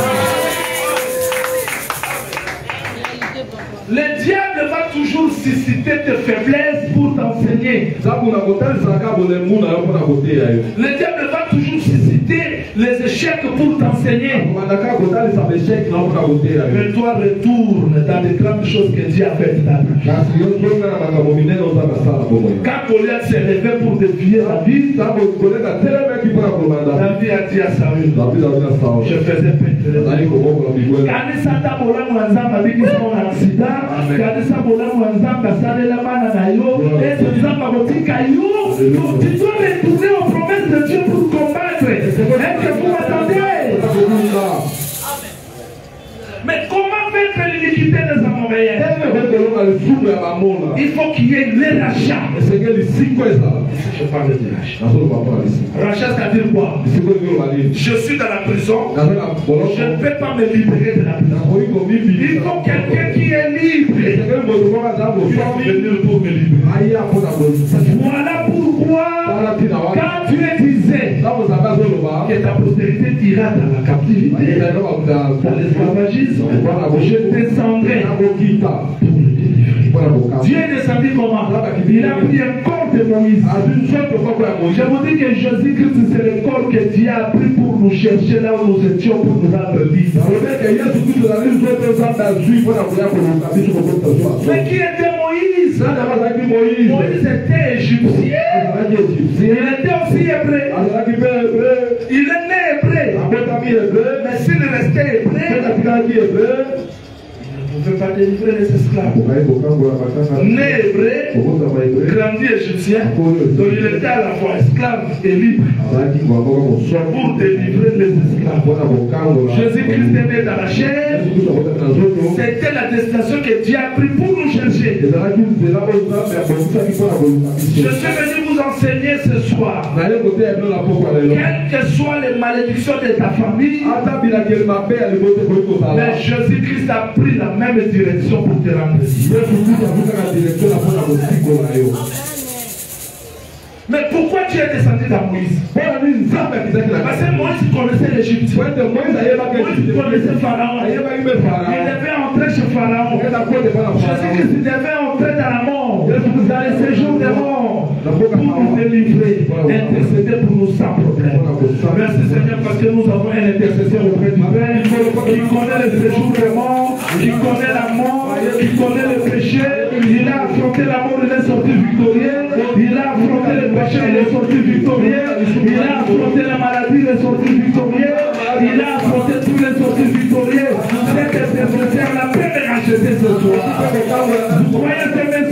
Le diable va toujours susciter tes faiblesses pour t'enseigner. Le diable va toujours susciter les échecs pour t'enseigner. Mais toi retourne dans les grandes choses que Dieu a faites dans ta vie. Quand Goliath s'est levé pour défier David, David a dit à Saül, je faisais péter. Quand il s'est attaqué à son accident, quand il s'est attaqué tu dois retourner aux promesses de Dieu pour combattre. Est-ce que vous m'attendez? Mais comment vaincre l'iniquité des Amoréens? Il faut qu'il y ait les rachats. Je parle de rachat. Rachat, c'est-à-dire quoi? Je suis dans la prison. Je ne peux pas me libérer de la prison. Il faut quelqu'un qui est libre. Il faut venir pour me libérer. Voilà pourquoi, quand tu es disais que ta postérité ira dans la captivité, dans l'esclavagisme, je descendrai pour le délivrer. Dieu est descendu comment? Il a pris un corps de Moïse. Je vous dis que Jésus-Christ, c'est le corps que Dieu a pris pour nous chercher là où nous étions, pour nous rendre libres. Mais qui était Moïse? Moïse était égyptien. Il était aussi hébreu. Il est né hébreu. Mais s'il restait hébreu, il ne pouvait pas délivrer les esclaves. Né hébreu, grandi égyptien, donc il était à la fois esclave et libre pour délivrer les esclaves. Jésus-Christ est né dans la chair. C'était la destination que Dieu a pris pour nous chercher. Je suis venu vous enseigner ce soir. Quelles que soient les malédictions de ta famille, mais Jésus-Christ a pris la même direction pour te rendre libre. Mais pourquoi tu es descendu dans Moïse? Parce que Moïse connaissait l'Égypte. Moïse connaissait Pharaon. Il devait entrer chez Pharaon. Jésus-Christ devait entrer dans la mort, dans le séjour des morts, pour nous délivrer, intercéder pour nous sans problème. Merci Seigneur parce que nous avons un intercesseur auprès du Père qui connaît le séjour des morts, qui connaît la mort, qui connaît le péché. Il a affronté la mort, il est sorti victorieux. Il a affronté le péché, il est sorti victorieux. Il a affronté la maladie, il est sorti victorieux. Il a affronté tous les sortis victorieux. Cet intercesseur, la paix est rachetée ce soir. Vous croyez que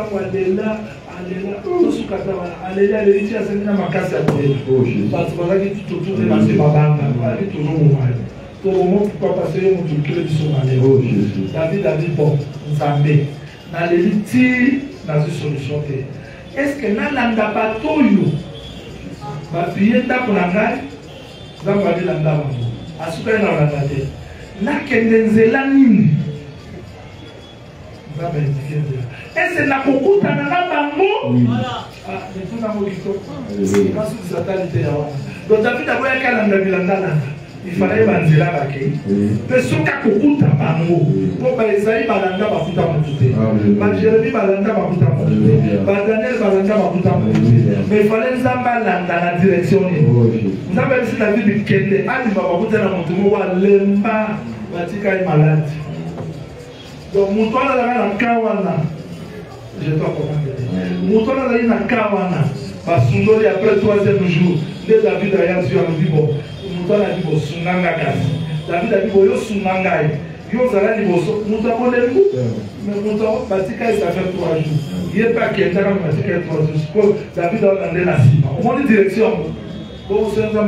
David, bon, Nzambe, dans les litiges, dans une solution. Est-ce que dans l'anda batoyo, va payer ta pour la gagne, ça va aller l'anda. À ce point, on a gagné. Na kendenzela nini? Ça va indiquer. Est-ce que la cocotte a un bango? Voilà. Ah, mais tout n'a pas dit ça. C'est pas sous sa talité. Donc David a voulu qu'elle ait l'anda. Il fallait banzela bake. Personne qui a cocotte a bango. Pour Isaïe balanda bakuta motute. Jérémie balanda bakuta motute. Daniel balanda bakuta motute. Mais il fallait Zamba landa la direction. Vous avez vu la vie de Kende. Ali bakuta na motumo wa lemba batika est malade. Donc moutoana la kawana. Je dois comprendre. Moutoana la kawana. Basundoli après 3e jour. Les David a dit bon. Moutoana a dit bon sunanga kasi. David a dit bon yo sunanga. Yo zala ni boso. Moutoana le coup. Mais Moutoana batika ça fait 3 jours. Il est pas Kende comme batika 3 jours. David a demandé la cima. Au moins direction. Bon, vous savez,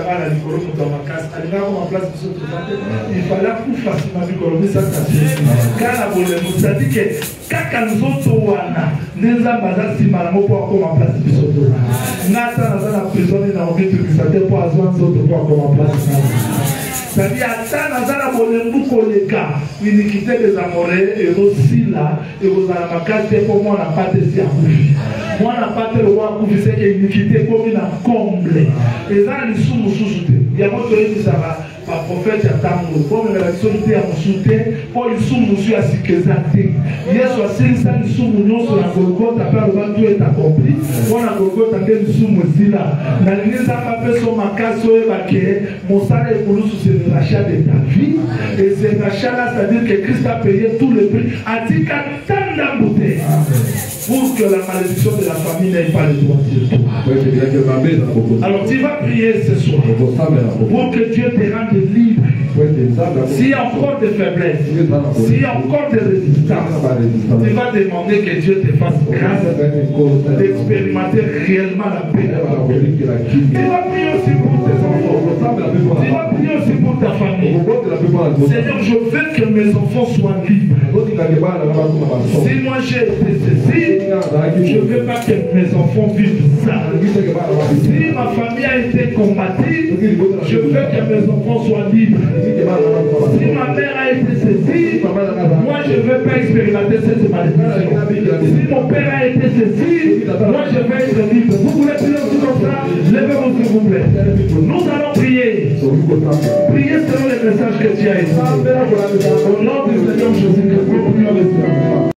il fallait plus facilement que ça car la bonne ça dit que quand nous autres les ambassades pour comment place de soto nata dans la prison et dans le but ça pour avoir soto pour comment place ça dit attends dans la bonne koleka l'iniquité des amorés et aussi là et vous avez ma carte pour moi n'a pas de si moi n'a pas de roi pour c'est que l'iniquité comme une comble et ça les sous il y a votre ça va par prophète Atamou comme la solité à monter pour les sous monsieur à sécurité hier soit c'est ça les sous nous sur la Golgotha après le tout est accompli on a Golgotha que les sous monsieur là dans les ça pas fait son makaso et baké mon salaire pour nous sur le rachat de ta vie et ce rachat là c'est-à-dire que Christ a payé tout le prix a dit qu'à tant d'embouteilles pour que la malédiction de la famille n'ait pas le droit sur toi. Alors tu vas prier ce soir pour que Dieu te rende libre. S'il y a encore des faiblesses, s'il y a encore des résistances, tu vas demander que Dieu te fasse grâce d'expérimenter réellement la paix. Tu vas prier aussi pour tes enfants. Tu vas prier aussi pour ta famille. Seigneur, je veux que mes enfants soient libres. Si moi j'ai été ceci, je ne veux pas que mes enfants vivent ça. Si ma famille a été combattue, je veux que mes enfants soient libres. Si ma mère a été ceci, moi je ne veux pas expérimenter cette malédiction. Si mon père a été ceci, moi je veux être libre. Vous voulez prier aussi comme ça? Levez-vous s'il vous plaît. Nous allons prier. Priez selon les messages que tu as écoutés. Au nom du Seigneur Jésus-Christ, nous prions le Seigneur.